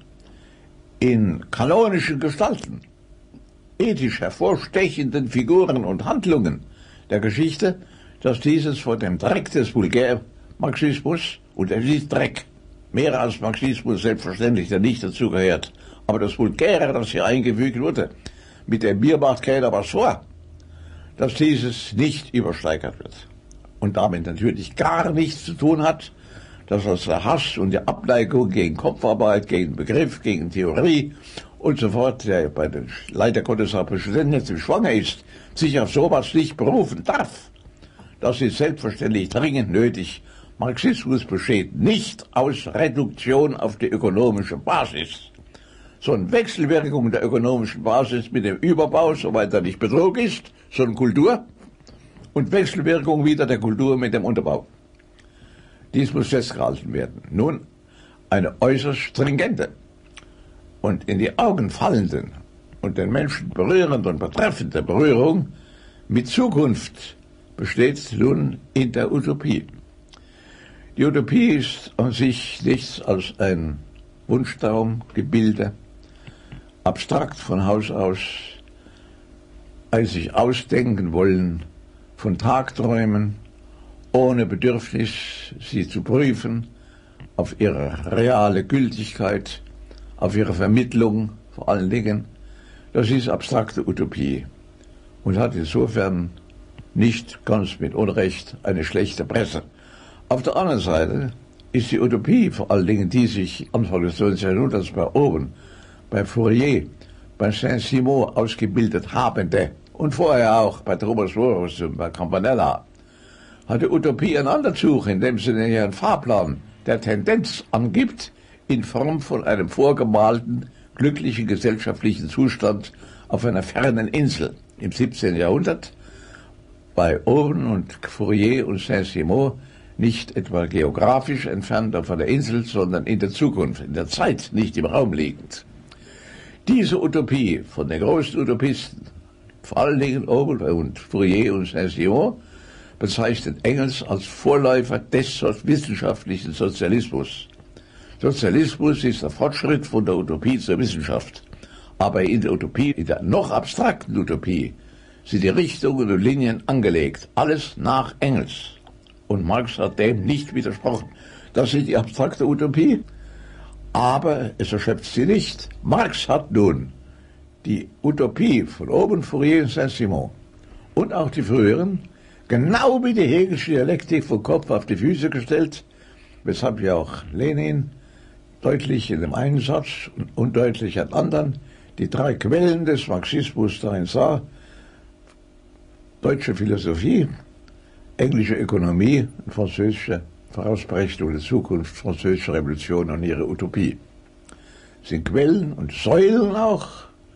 in kanonischen Gestalten, ethisch hervorstechenden Figuren und Handlungen der Geschichte, dass dieses vor dem Dreck des Vulgärmarxismus, und es ist Dreck, mehr als Marxismus selbstverständlich, der nicht dazugehört, aber das Vulgäre, das hier eingefügt wurde, mit dem Bier macht keiner was vor, dass dieses nicht übersteigert wird und damit natürlich gar nichts zu tun hat, dass also der Hass und die Abneigung gegen Kopfarbeit, gegen Begriff, gegen Theorie und so fort, der bei den leider Gottes auch Präsidenten jetzt im Schwange ist, sich auf sowas nicht berufen darf. Das ist selbstverständlich dringend nötig. Marxismus besteht nicht aus Reduktion auf die ökonomische Basis, sondern Wechselwirkung der ökonomischen Basis mit dem Überbau, soweit er nicht Betrug ist, sondern Kultur, und Wechselwirkung wieder der Kultur mit dem Unterbau. Dies muss festgehalten werden. Nun, eine äußerst stringente und in die Augen fallenden und den Menschen berührende und betreffende Berührung mit Zukunft besteht nun in der Utopie. Die Utopie ist an sich nichts als ein Wunschtraumgebilde, abstrakt von Haus aus, ein sich ausdenken wollen von Tagträumen, ohne Bedürfnis, sie zu prüfen, auf ihre reale Gültigkeit, auf ihre Vermittlung vor allen Dingen. Das ist abstrakte Utopie und hat insofern nicht ganz mit Unrecht eine schlechte Presse. Auf der anderen Seite ist die Utopie vor allen Dingen, die sich Anfang des 19. Jahrhunderts bei Owen, bei Fourier, bei Saint-Simon ausgebildet habende und vorher auch bei Thomas Morus und bei Campanella, hat die Utopie einen anderen Zug, indem sie einen Fahrplan der Tendenz angibt, in Form von einem vorgemalten, glücklichen gesellschaftlichen Zustand auf einer fernen Insel im 17. Jahrhundert, bei Owen und Fourier und Saint-Simon nicht etwa geografisch entfernt von der Insel, sondern in der Zukunft, in der Zeit, nicht im Raum liegend. Diese Utopie von den großen Utopisten, vor allen Dingen Owen und Fourier und Saint-Simon, bezeichnet Engels als Vorläufer des wissenschaftlichen Sozialismus. Sozialismus ist der Fortschritt von der Utopie zur Wissenschaft. Aber in der Utopie, in der noch abstrakten Utopie, sind die Richtungen und Linien angelegt. Alles nach Engels. Und Marx hat dem nicht widersprochen. Das ist die abstrakte Utopie, aber es erschöpft sie nicht. Marx hat nun die Utopie von Owen, Fourier und Saint-Simon und auch die früheren genau wie die Hegelsche Dialektik vom Kopf auf die Füße gestellt, weshalb ja auch Lenin deutlich in dem einen Satz und undeutlich an anderen die drei Quellen des Marxismus darin sah: deutsche Philosophie, englische Ökonomie und französische Vorausberechtigung der Zukunft, französische Revolution und ihre Utopie. Das sind Quellen und Säulen auch,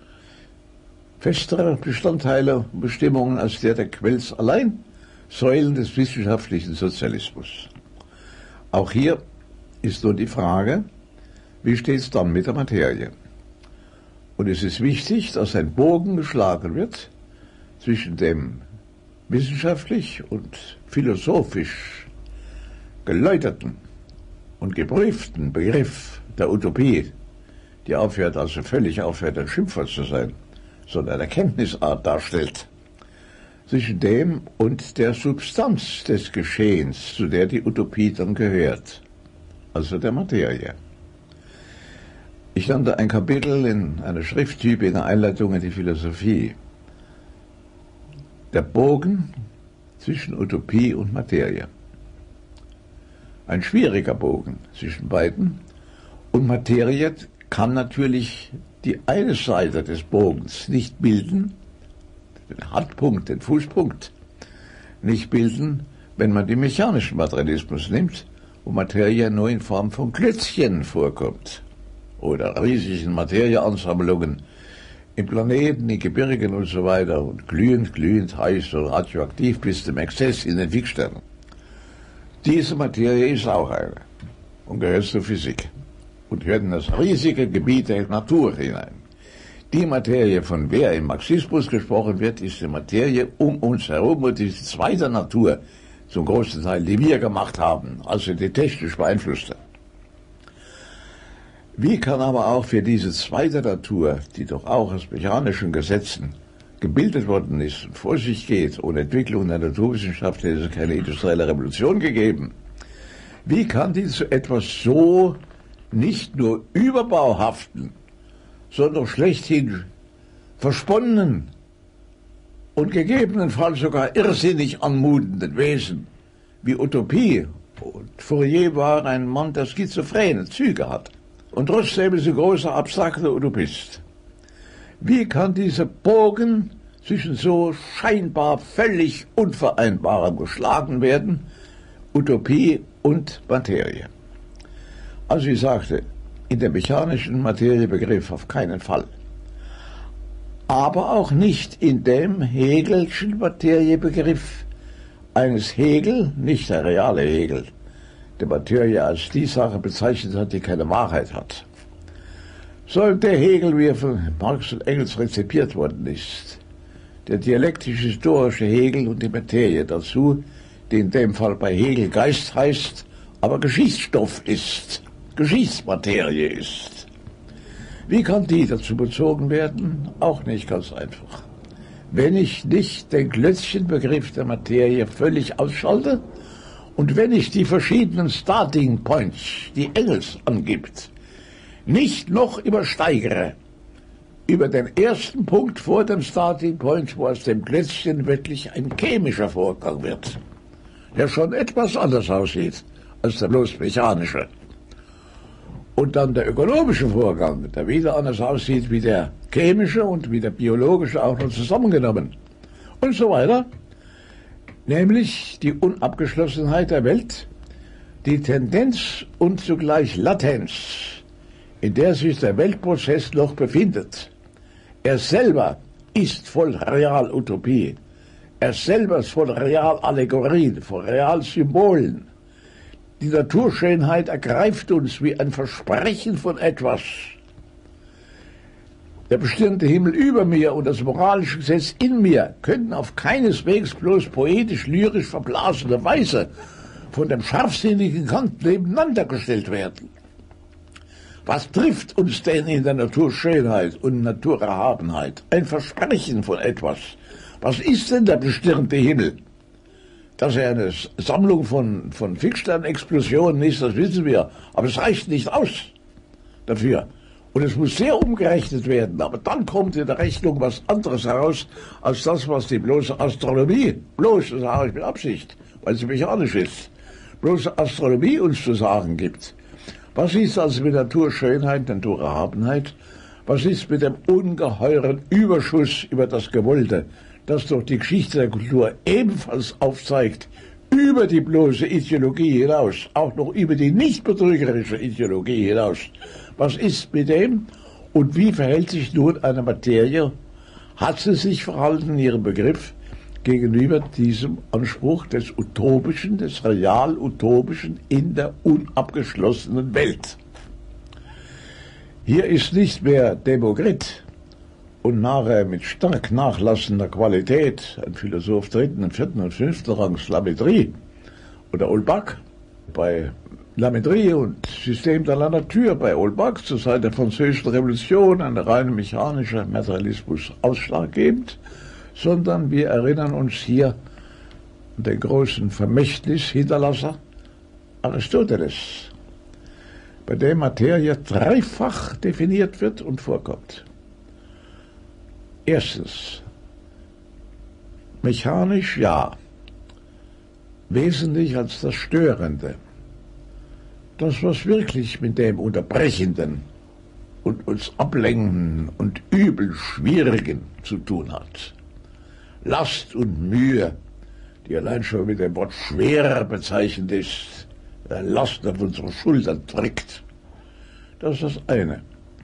festere Bestandteile und Bestimmungen als der Quells allein, Säulen des wissenschaftlichen Sozialismus. Auch hier ist nur die Frage, wie steht es dann mit der Materie? Und es ist wichtig, dass ein Bogen geschlagen wird zwischen dem wissenschaftlich und philosophisch geläuterten und geprüften Begriff der Utopie, die also völlig aufhört, ein Schimpfwort zu sein, sondern eine Erkenntnisart darstellt, zwischen dem und der Substanz des Geschehens, zu der die Utopie dann gehört, also der Materie. Ich nannte ein Kapitel in einer Schrifttype in der Einleitung in die Philosophie. Der Bogen zwischen Utopie und Materie. Ein schwieriger Bogen zwischen beiden. Und Materie kann natürlich die eine Seite des Bogens nicht bilden, den Handpunkt, den Fußpunkt, nicht bilden, wenn man den mechanischen Materialismus nimmt, wo Materie nur in Form von Klötzchen vorkommt oder riesigen Materieansammlungen in Planeten, in Gebirgen und so weiter und glühend heiß und radioaktiv bis zum Exzess in den Fixsternen. Diese Materie ist auch eine und gehört zur Physik und gehört in das riesige Gebiet der Natur hinein. Die Materie, von der im Marxismus gesprochen wird, ist die Materie um uns herum und ist die zweite Natur, zum großen Teil, die wir gemacht haben, also die technisch beeinflusste. Wie kann aber auch für diese zweite Natur, die doch auch aus mechanischen Gesetzen gebildet worden ist und vor sich geht, ohne Entwicklung der Naturwissenschaft hätte es keine industrielle Revolution gegeben, wie kann die zu etwas so nicht nur überbauhaften, sondern schlechthin versponnenen und gegebenenfalls sogar irrsinnig anmutenden Wesen wie Utopie, und Fourier war ein Mann, der schizophrene Züge hat, und trotzdem ist ein großer abstrakter Utopist. Wie kann dieser Bogen zwischen so scheinbar völlig Unvereinbarem geschlagen werden, Utopie und Materie? Also ich sagte, in dem mechanischen Materiebegriff auf keinen Fall. Aber auch nicht in dem Hegelschen Materiebegriff eines Hegel, nicht der reale Hegel, der Materie als die Sache bezeichnet hat, die keine Wahrheit hat. Sondern der Hegel, wie er von Marx und Engels rezipiert worden ist, der dialektisch-historische Hegel und die Materie dazu, die in dem Fall bei Hegel Geist heißt, aber Geschichtsstoff ist, Geschichtsmaterie ist. Wie kann die dazu bezogen werden? Auch nicht ganz einfach. Wenn ich nicht den Klötzchenbegriff der Materie völlig ausschalte und wenn ich die verschiedenen Starting Points, die Engels angibt, nicht noch übersteigere über den ersten Punkt vor dem Starting Point, wo aus dem Klötzchen wirklich ein chemischer Vorgang wird, der schon etwas anders aussieht als der bloß mechanische. Und dann der ökonomische Vorgang, der wieder anders aussieht wie der chemische und wie der biologische auch noch zusammengenommen. Und so weiter. Nämlich die Unabgeschlossenheit der Welt, die Tendenz und zugleich Latenz, in der sich der Weltprozess noch befindet. Er selber ist voll Realutopie. Er selber ist voll Realallegorien, voll Realsymbolen. Die Naturschönheit ergreift uns wie ein Versprechen von etwas. Der bestirnte Himmel über mir und das moralische Gesetz in mir könnten auf keineswegs bloß poetisch-lyrisch verblasene Weise von dem scharfsinnigen Kant nebeneinander gestellt werden. Was trifft uns denn in der Naturschönheit und Naturerhabenheit? Ein Versprechen von etwas. Was ist denn der bestirnte Himmel? Dass er eine Sammlung von Fixsternexplosionen ist, das wissen wir. Aber es reicht nicht aus dafür. Und es muss sehr umgerechnet werden. Aber dann kommt in der Rechnung was anderes heraus, als das, was die bloße Astronomie, das sage ich mit Absicht, weil sie mechanisch ist, bloße Astronomie uns zu sagen gibt. Was ist also mit Naturschönheit, Naturerhabenheit? Was ist mit dem ungeheuren Überschuss über das Gewollte, das durch die Geschichte der Kultur ebenfalls aufzeigt, über die bloße Ideologie hinaus, auch noch über die nicht betrügerische Ideologie hinaus? Was ist mit dem und wie verhält sich nun eine Materie? Hat sie sich verhalten in ihrem Begriff, gegenüber diesem Anspruch des Utopischen, des Real-Utopischen in der unabgeschlossenen Welt. Hier ist nicht mehr Demokrit und nachher mit stark nachlassender Qualität ein Philosoph dritten, vierten und fünften Rangs Lamétrie oder Holbach. Bei Lamétrie und System de la Nature bei Holbach zur Zeit der Französischen Revolution ein rein mechanischer Materialismus ausschlaggebend, sondern wir erinnern uns hier an den großen Vermächtnishinterlasser Aristoteles, bei dem Materie dreifach definiert wird und vorkommt. Erstens, mechanisch ja, wesentlich als das Störende, das, was wirklich mit dem Unterbrechenden und uns Ablenkenden und übel Schwierigen zu tun hat. Last und Mühe, die allein schon mit dem Wort schwer bezeichnet ist, Last auf unsere Schultern trägt. Das ist das eine.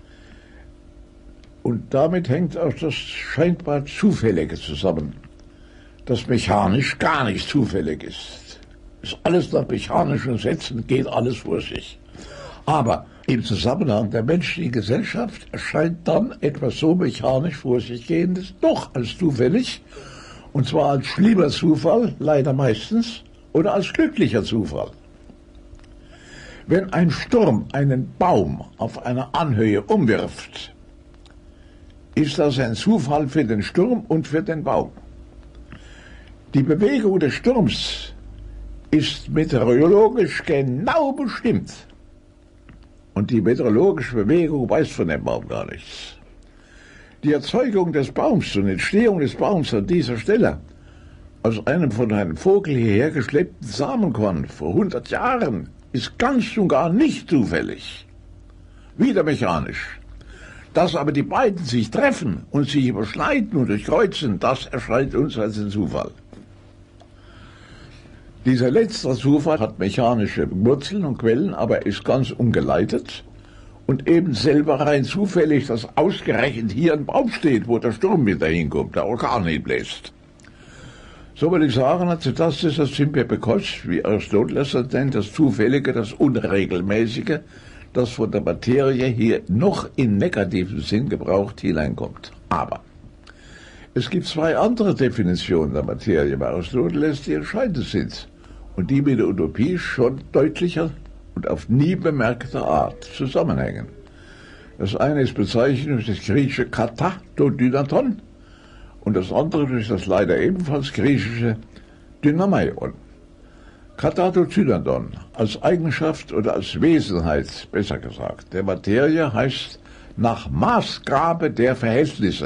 Und damit hängt auch das scheinbar Zufällige zusammen, das mechanisch gar nicht zufällig ist. Ist alles nach mechanischen Sätzen, geht alles vor sich. Aber im Zusammenhang der menschlichen Gesellschaft erscheint dann etwas so mechanisch vor sich Gehendes doch als zufällig, und zwar als schlimmer Zufall, leider meistens, oder als glücklicher Zufall. Wenn ein Sturm einen Baum auf einer Anhöhe umwirft, ist das ein Zufall für den Sturm und für den Baum. Die Bewegung des Sturms ist meteorologisch genau bestimmt. Und die meteorologische Bewegung weiß von dem Baum gar nichts. Die Erzeugung des Baums und Entstehung des Baums an dieser Stelle, aus einem von einem Vogel hierher geschleppten Samenkorn vor 100 Jahren, ist ganz und gar nicht zufällig. Wieder mechanisch. Dass aber die beiden sich treffen und sich überschneiden und durchkreuzen, das erscheint uns als ein Zufall. Dieser letzte Zufall hat mechanische Wurzeln und Quellen, aber ist ganz ungeleitet und eben selber rein zufällig, dass ausgerechnet hier ein Baum steht, wo der Sturm wieder hinkommt, der Orkan hinbläst. So würde ich sagen, also das ist das simple Bekost, wie Aristoteles das nennt, das Zufällige, das Unregelmäßige, das von der Materie hier noch in negativem Sinn gebraucht hineinkommt. Aber es gibt zwei andere Definitionen der Materie bei Aristoteles, die entscheidend sind und die mit der Utopie schon deutlicher und auf nie bemerkte Art zusammenhängen. Das eine ist bezeichnet durch das griechische Kata, to Dynaton, und das andere durch das leider ebenfalls griechische Dynamaion. Kata to Dynaton, als Eigenschaft oder als Wesenheit, besser gesagt, der Materie heißt nach Maßgabe der Verhältnisse.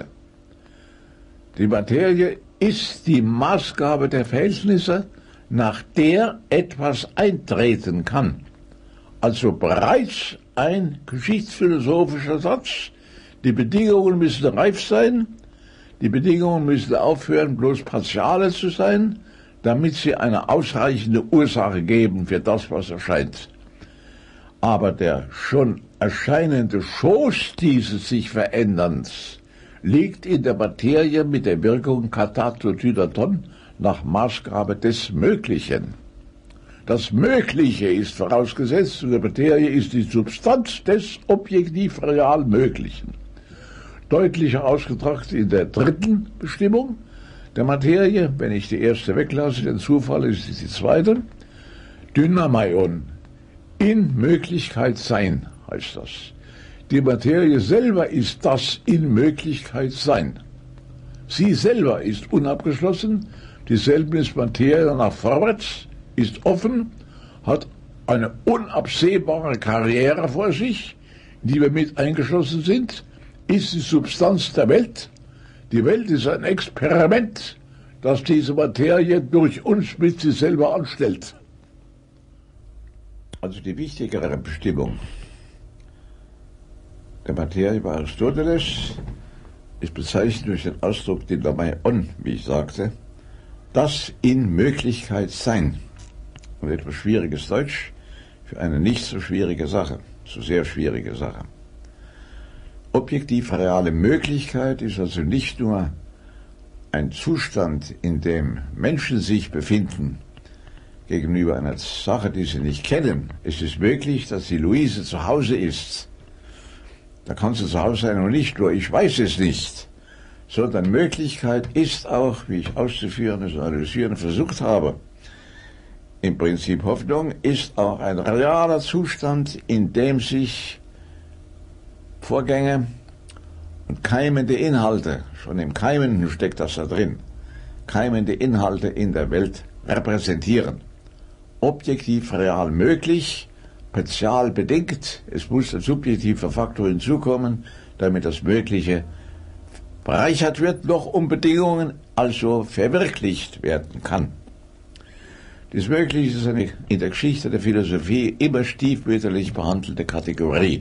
Die Materie ist die Maßgabe der Verhältnisse, nach der etwas eintreten kann. Also bereits ein geschichtsphilosophischer Satz. Die Bedingungen müssen reif sein, die Bedingungen müssen aufhören, bloß Partiale zu sein, damit sie eine ausreichende Ursache geben für das, was erscheint. Aber der schon erscheinende Schoß dieses sich Veränderns liegt in der Materie mit der Wirkung Kata to Dynaton nach Maßgabe des Möglichen. Das Mögliche ist vorausgesetzt und die Materie ist die Substanz des objektiv real Möglichen. Deutlicher ausgedrückt in der dritten Bestimmung der Materie, wenn ich die erste weglasse, den Zufall ist es die zweite, Dynamaion, in Möglichkeit sein heißt das. Die Materie selber ist das in Möglichkeit sein. Sie selber ist unabgeschlossen, dieselbe ist Materie nach vorwärts, ist offen, hat eine unabsehbare Karriere vor sich, in die wir mit eingeschlossen sind, ist die Substanz der Welt. Die Welt ist ein Experiment, das diese Materie durch uns mit sich selber anstellt. Also die wichtigere Bestimmung der Materie bei Aristoteles ist bezeichnet durch den Ausdruck Dynamaion, wie ich sagte, das in Möglichkeit sein. Und etwas schwieriges Deutsch für eine nicht so schwierige Sache, so sehr schwierige Sache. Objektiv reale Möglichkeit ist also nicht nur ein Zustand, in dem Menschen sich befinden, gegenüber einer Sache, die sie nicht kennen. Es ist möglich, dass die Luise zu Hause ist. Da kann sie zu Hause sein und nicht nur, ich weiß es nicht. Sondern Möglichkeit ist auch, wie ich auszuführen und zu analysieren versucht habe, im Prinzip Hoffnung ist auch ein realer Zustand, in dem sich Vorgänge und keimende Inhalte, schon im Keimenden steckt das da drin, keimende Inhalte in der Welt repräsentieren. Objektiv real möglich, partial bedingt, es muss ein subjektiver Faktor hinzukommen, damit das Mögliche bereichert wird, noch um Bedingungen also verwirklicht werden kann. Das Mögliche ist eine in der Geschichte der Philosophie immer stiefmütterlich behandelte Kategorie.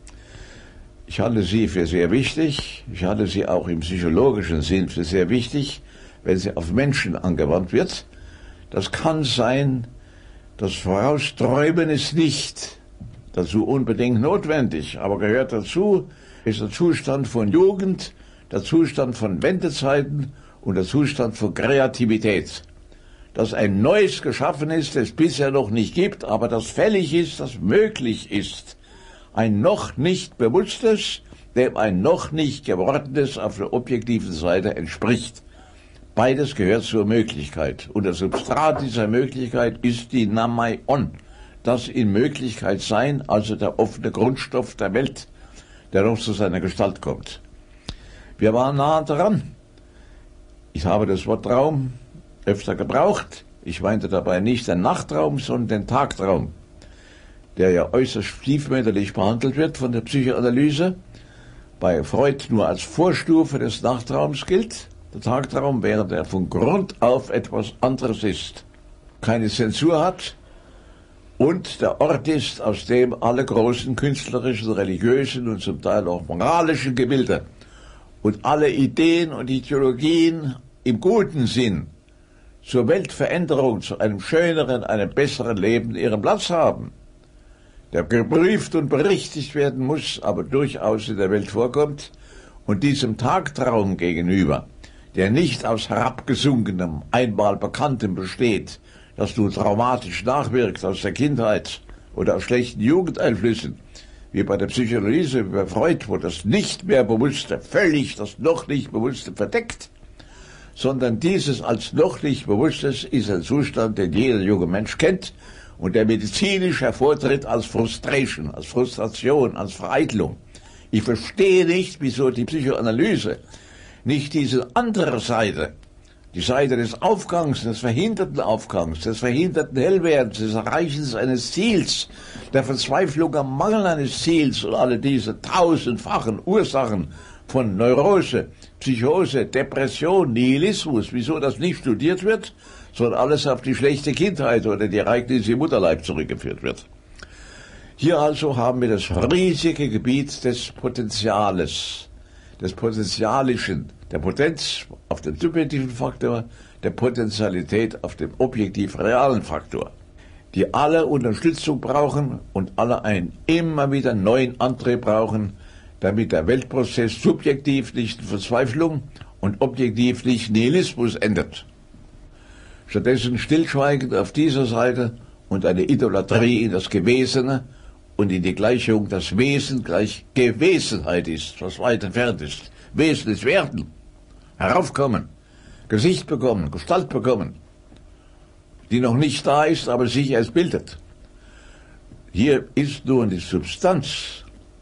Ich halte sie für sehr wichtig, ich halte sie auch im psychologischen Sinn für sehr wichtig, wenn sie auf Menschen angewandt wird. Das kann sein, das Vorausträumen ist nicht dazu unbedingt notwendig, aber gehört dazu, ist der Zustand von Jugend, der Zustand von Wendezeiten und der Zustand von Kreativität. Dass ein Neues geschaffen ist, das es bisher noch nicht gibt, aber das fällig ist, das möglich ist. Ein noch nicht Bewusstes, dem ein noch nicht Gewordenes auf der objektiven Seite entspricht. Beides gehört zur Möglichkeit. Und das Substrat dieser Möglichkeit ist die Namaion. Das in Möglichkeit sein, also der offene Grundstoff der Welt, der noch zu seiner Gestalt kommt. Wir waren nah dran. Ich habe das Wort Traum öfter gebraucht. Ich meinte dabei nicht den Nachtraum, sondern den Tagtraum, der ja äußerst stiefmütterlich behandelt wird von der Psychoanalyse, bei Freud nur als Vorstufe des Nachtraums gilt. Der Tagtraum, während er von Grund auf etwas anderes ist, keine Zensur hat und der Ort ist, aus dem alle großen künstlerischen, religiösen und zum Teil auch moralischen Gebilde und alle Ideen und Ideologien im guten Sinn zur Weltveränderung, zu einem schöneren, einem besseren Leben ihren Platz haben, der geprüft und berichtigt werden muss, aber durchaus in der Welt vorkommt, und diesem Tagtraum gegenüber, der nicht aus herabgesunkenem, einmal Bekanntem besteht, das nun traumatisch nachwirkt aus der Kindheit oder aus schlechten Jugendeinflüssen, wie bei der Psychoanalyse, wie bei Freud, wo das nicht mehr Bewusste völlig das noch nicht Bewusste verdeckt, sondern dieses als noch nicht Bewusstes ist ein Zustand, den jeder junge Mensch kennt und der medizinisch hervortritt als Frustration, als Frustration, als Vereitelung. Ich verstehe nicht, wieso die Psychoanalyse nicht diese andere Seite, die Seite des Aufgangs, des verhinderten Aufgangs, des verhinderten Hellwerdens, des Erreichens eines Ziels, der Verzweiflung am Mangel eines Ziels und alle diese tausendfachen Ursachen von Neurose, Psychose, Depression, Nihilismus, wieso das nicht studiert wird, sondern alles auf die schlechte Kindheit oder die Ereignisse im Mutterleib zurückgeführt wird. Hier also haben wir das riesige Gebiet des Potenziales, des Potentialischen, der Potenz auf den subjektiven Faktor, der Potentialität auf den objektiv realen Faktor, die alle Unterstützung brauchen und alle einen immer wieder neuen Antrieb brauchen, damit der Weltprozess subjektiv nicht in Verzweiflung und objektiv nicht Nihilismus endet. Stattdessen stillschweigend auf dieser Seite und eine Idolatrie in das Gewesene und in die Gleichung, dass Wesen gleich Gewesenheit ist, was weit entfernt ist. Wesen ist Werden, heraufkommen, Gesicht bekommen, Gestalt bekommen, die noch nicht da ist, aber sich erst bildet. Hier ist nun die Substanz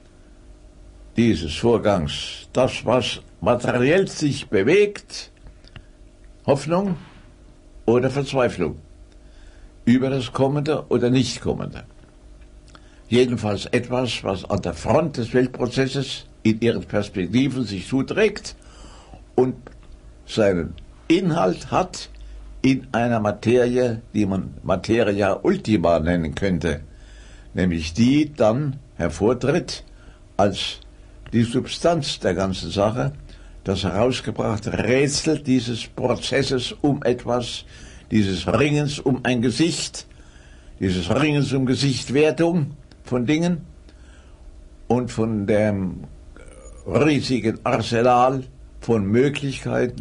dieses Vorgangs, das, was materiell sich bewegt, Hoffnung oder Verzweiflung über das Kommende oder Nicht-Kommende. Jedenfalls etwas, was an der Front des Weltprozesses in ihren Perspektiven sich zuträgt und seinen Inhalt hat in einer Materie, die man Materia Ultima nennen könnte, nämlich die dann hervortritt als die Substanz der ganzen Sache, das herausgebrachte Rätsel dieses Prozesses um etwas, dieses Ringens um ein Gesicht, dieses Ringens um Gesichtwertung von Dingen und von dem riesigen Arsenal von Möglichkeiten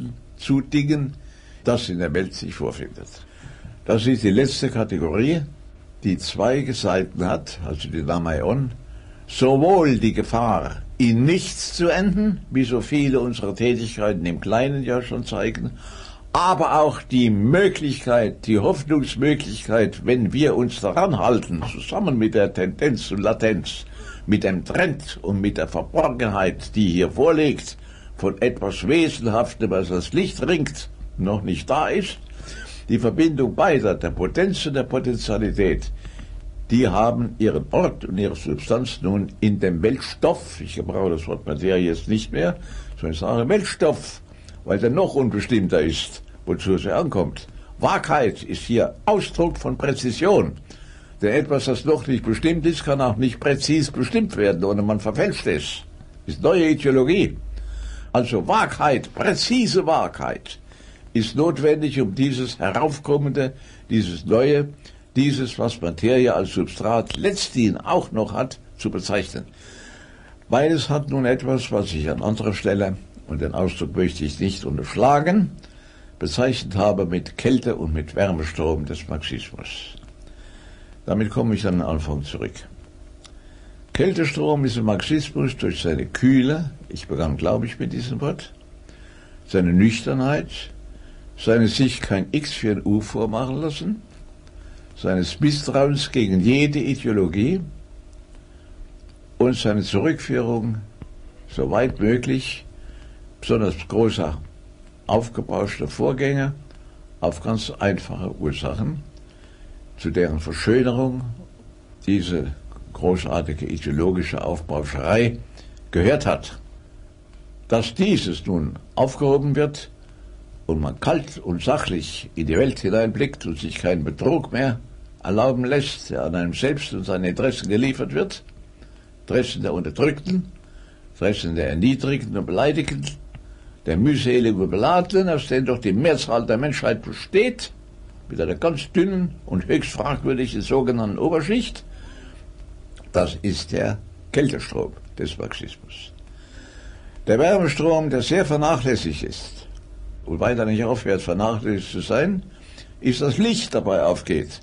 zu Dingen, das in der Welt sich vorfindet. Das ist die letzte Kategorie, die zwei Seiten hat, also die Dhamaion, sowohl die Gefahr, in nichts zu enden, wie so viele unserer Tätigkeiten im Kleinen ja schon zeigen, aber auch die Möglichkeit, die Hoffnungsmöglichkeit, wenn wir uns daran halten, zusammen mit der Tendenz und Latenz, mit dem Trend und mit der Verborgenheit, die hier vorliegt, von etwas Wesenhaftem, was das Licht ringt, noch nicht da ist, die Verbindung beider, der Potenz und der Potentialität, die haben ihren Ort und ihre Substanz nun in dem Weltstoff, ich gebrauche das Wort Materie jetzt nicht mehr, sondern ich sage Weltstoff, weil der noch unbestimmter ist, wozu es ankommt. Wahrheit ist hier Ausdruck von Präzision. Denn etwas, das noch nicht bestimmt ist, kann auch nicht präzis bestimmt werden, oder man verfälscht es. Das ist neue Ideologie. Also Wahrheit, präzise Wahrheit, ist notwendig, um dieses Heraufkommende, dieses Neue, dieses, was Materie als Substrat letzthin auch noch hat, zu bezeichnen. Beides hat nun etwas, was ich an anderer Stelle, und den Ausdruck möchte ich nicht unterschlagen, bezeichnet habe mit Kälte- und mit Wärmestrom des Marxismus. Damit komme ich an den Anfang zurück. Kältestrom ist im Marxismus durch seine Kühle, ich begann, glaube ich, mit diesem Wort, seine Nüchternheit, seines sich kein X für ein U vormachen lassen, seines Misstrauens gegen jede Ideologie und seine Zurückführung, soweit möglich, besonders großer, aufgebauschter Vorgänge auf ganz einfache Ursachen, zu deren Verschönerung diese großartige ideologische Aufbauscherei gehört hat. Dass dieses nun aufgehoben wird und man kalt und sachlich in die Welt hineinblickt und sich keinen Betrug mehr erlauben lässt, der an einem selbst und seinen Interessen geliefert wird, Interessen der Unterdrückten, Interessen der Erniedrigten und Beleidigten, der mühseligen und Beladenen, aus denen doch die Mehrzahl der Menschheit besteht, mit einer ganz dünnen und höchst fragwürdigen sogenannten Oberschicht, das ist der Kältestrom des Marxismus. Der Wärmestrom, der sehr vernachlässigt ist und weiter nicht aufhört, vernachlässigt zu sein, ist das Licht dabei aufgeht.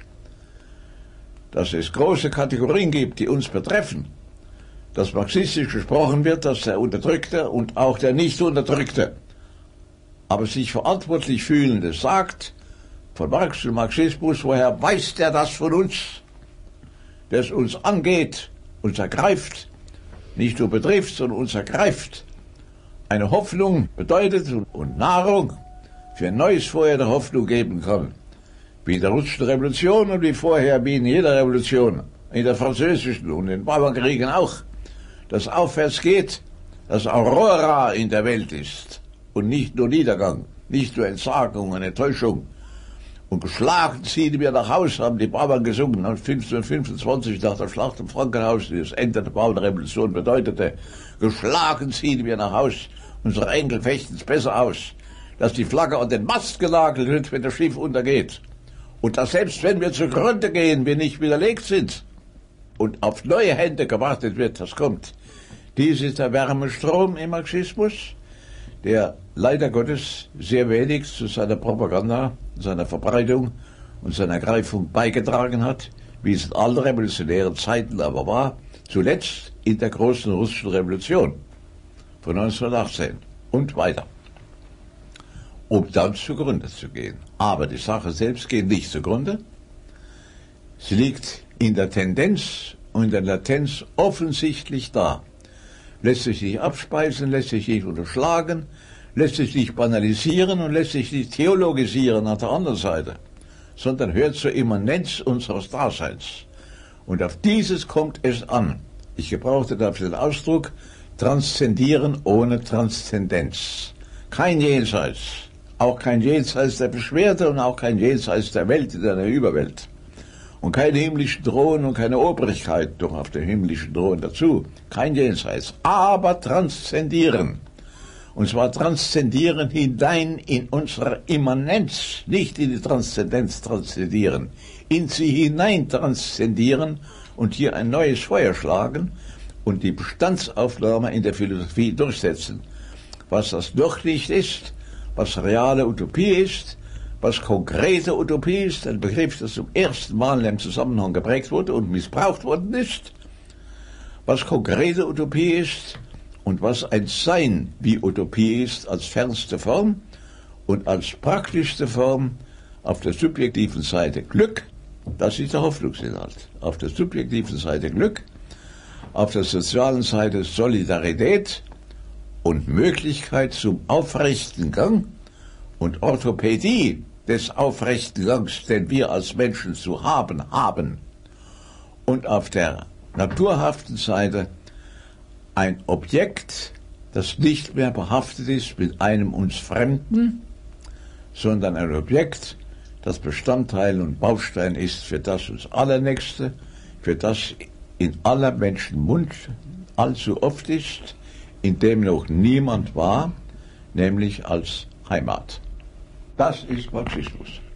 Dass es große Kategorien gibt, die uns betreffen, dass marxistisch gesprochen wird, dass der Unterdrückte und auch der Nicht-Unterdrückte, aber sich verantwortlich Fühlende sagt, von Marx und Marxismus, woher weiß der das von uns, der es uns angeht, uns ergreift, nicht nur betrifft, sondern uns ergreift. Eine Hoffnung bedeutet und Nahrung für ein neues Feuer der Hoffnung geben kann. Wie in der russischen Revolution und wie vorher, wie in jeder Revolution, in der französischen und in den Bauernkriegen auch, dass aufwärts geht, dass Aurora in der Welt ist und nicht nur Niedergang, nicht nur Entsagung und Enttäuschung. Und geschlagen ziehen wir nach Haus, haben die Bauern gesungen, 1525 nach der Schlacht im Frankenhaus, die das Ende der Bauernrevolution bedeutete. Geschlagen ziehen wir nach Haus, unsere Enkel fechten's besser aus, dass die Flagge an den Mast genagelt wird, wenn das Schiff untergeht. Und dass selbst wenn wir zugrunde gehen, wir nicht widerlegt sind und auf neue Hände gewartet wird, das kommt. Dies ist der Wärmestrom im Marxismus, der leider Gottes sehr wenig zu seiner Propaganda, seiner Verbreitung und seiner Ergreifung beigetragen hat, wie es in allen revolutionären Zeiten aber war, zuletzt in der großen russischen Revolution von 1918 und weiter, um dann zugrunde zu gehen. Aber die Sache selbst geht nicht zugrunde. Sie liegt in der Tendenz und in der Latenz offensichtlich da. Lässt sich nicht abspeisen, lässt sich nicht unterschlagen, lässt sich nicht banalisieren und lässt sich nicht theologisieren an der anderen Seite, sondern hört zur Immanenz unseres Daseins. Und auf dieses kommt es an. Ich gebrauchte dafür den Ausdruck, transzendieren ohne Transzendenz. Kein Jenseits, auch kein Jenseits der Beschwerde und auch kein Jenseits der Welt in einer Überwelt. Und keine himmlischen Thron und keine Obrigkeit, doch auf dem himmlischen Thron dazu. Kein Jenseits, aber transzendieren. Und zwar transzendieren hinein in unsere Immanenz, nicht in die Transzendenz transzendieren. In sie hinein transzendieren und hier ein neues Feuer schlagen und die Bestandsaufnahme in der Philosophie durchsetzen. Was das noch nicht ist, was reale Utopie ist, was konkrete Utopie ist, ein Begriff, der zum ersten Mal in einem Zusammenhang geprägt wurde und missbraucht worden ist, was konkrete Utopie ist und was ein Sein wie Utopie ist als fernste Form und als praktischste Form auf der subjektiven Seite Glück, das ist der Hoffnungsinhalt, auf der subjektiven Seite Glück, auf der sozialen Seite Solidarität und Möglichkeit zum aufrechten Gang und Orthopädie des aufrechten Gangs, den wir als Menschen zu haben. Und auf der naturhaften Seite ein Objekt, das nicht mehr behaftet ist mit einem uns Fremden, sondern ein Objekt, das Bestandteil und Baustein ist für das uns Allernächste, für das in aller Menschen Mund allzu oft ist, in dem noch niemand war, nämlich als Heimat. Das ist Marxismus.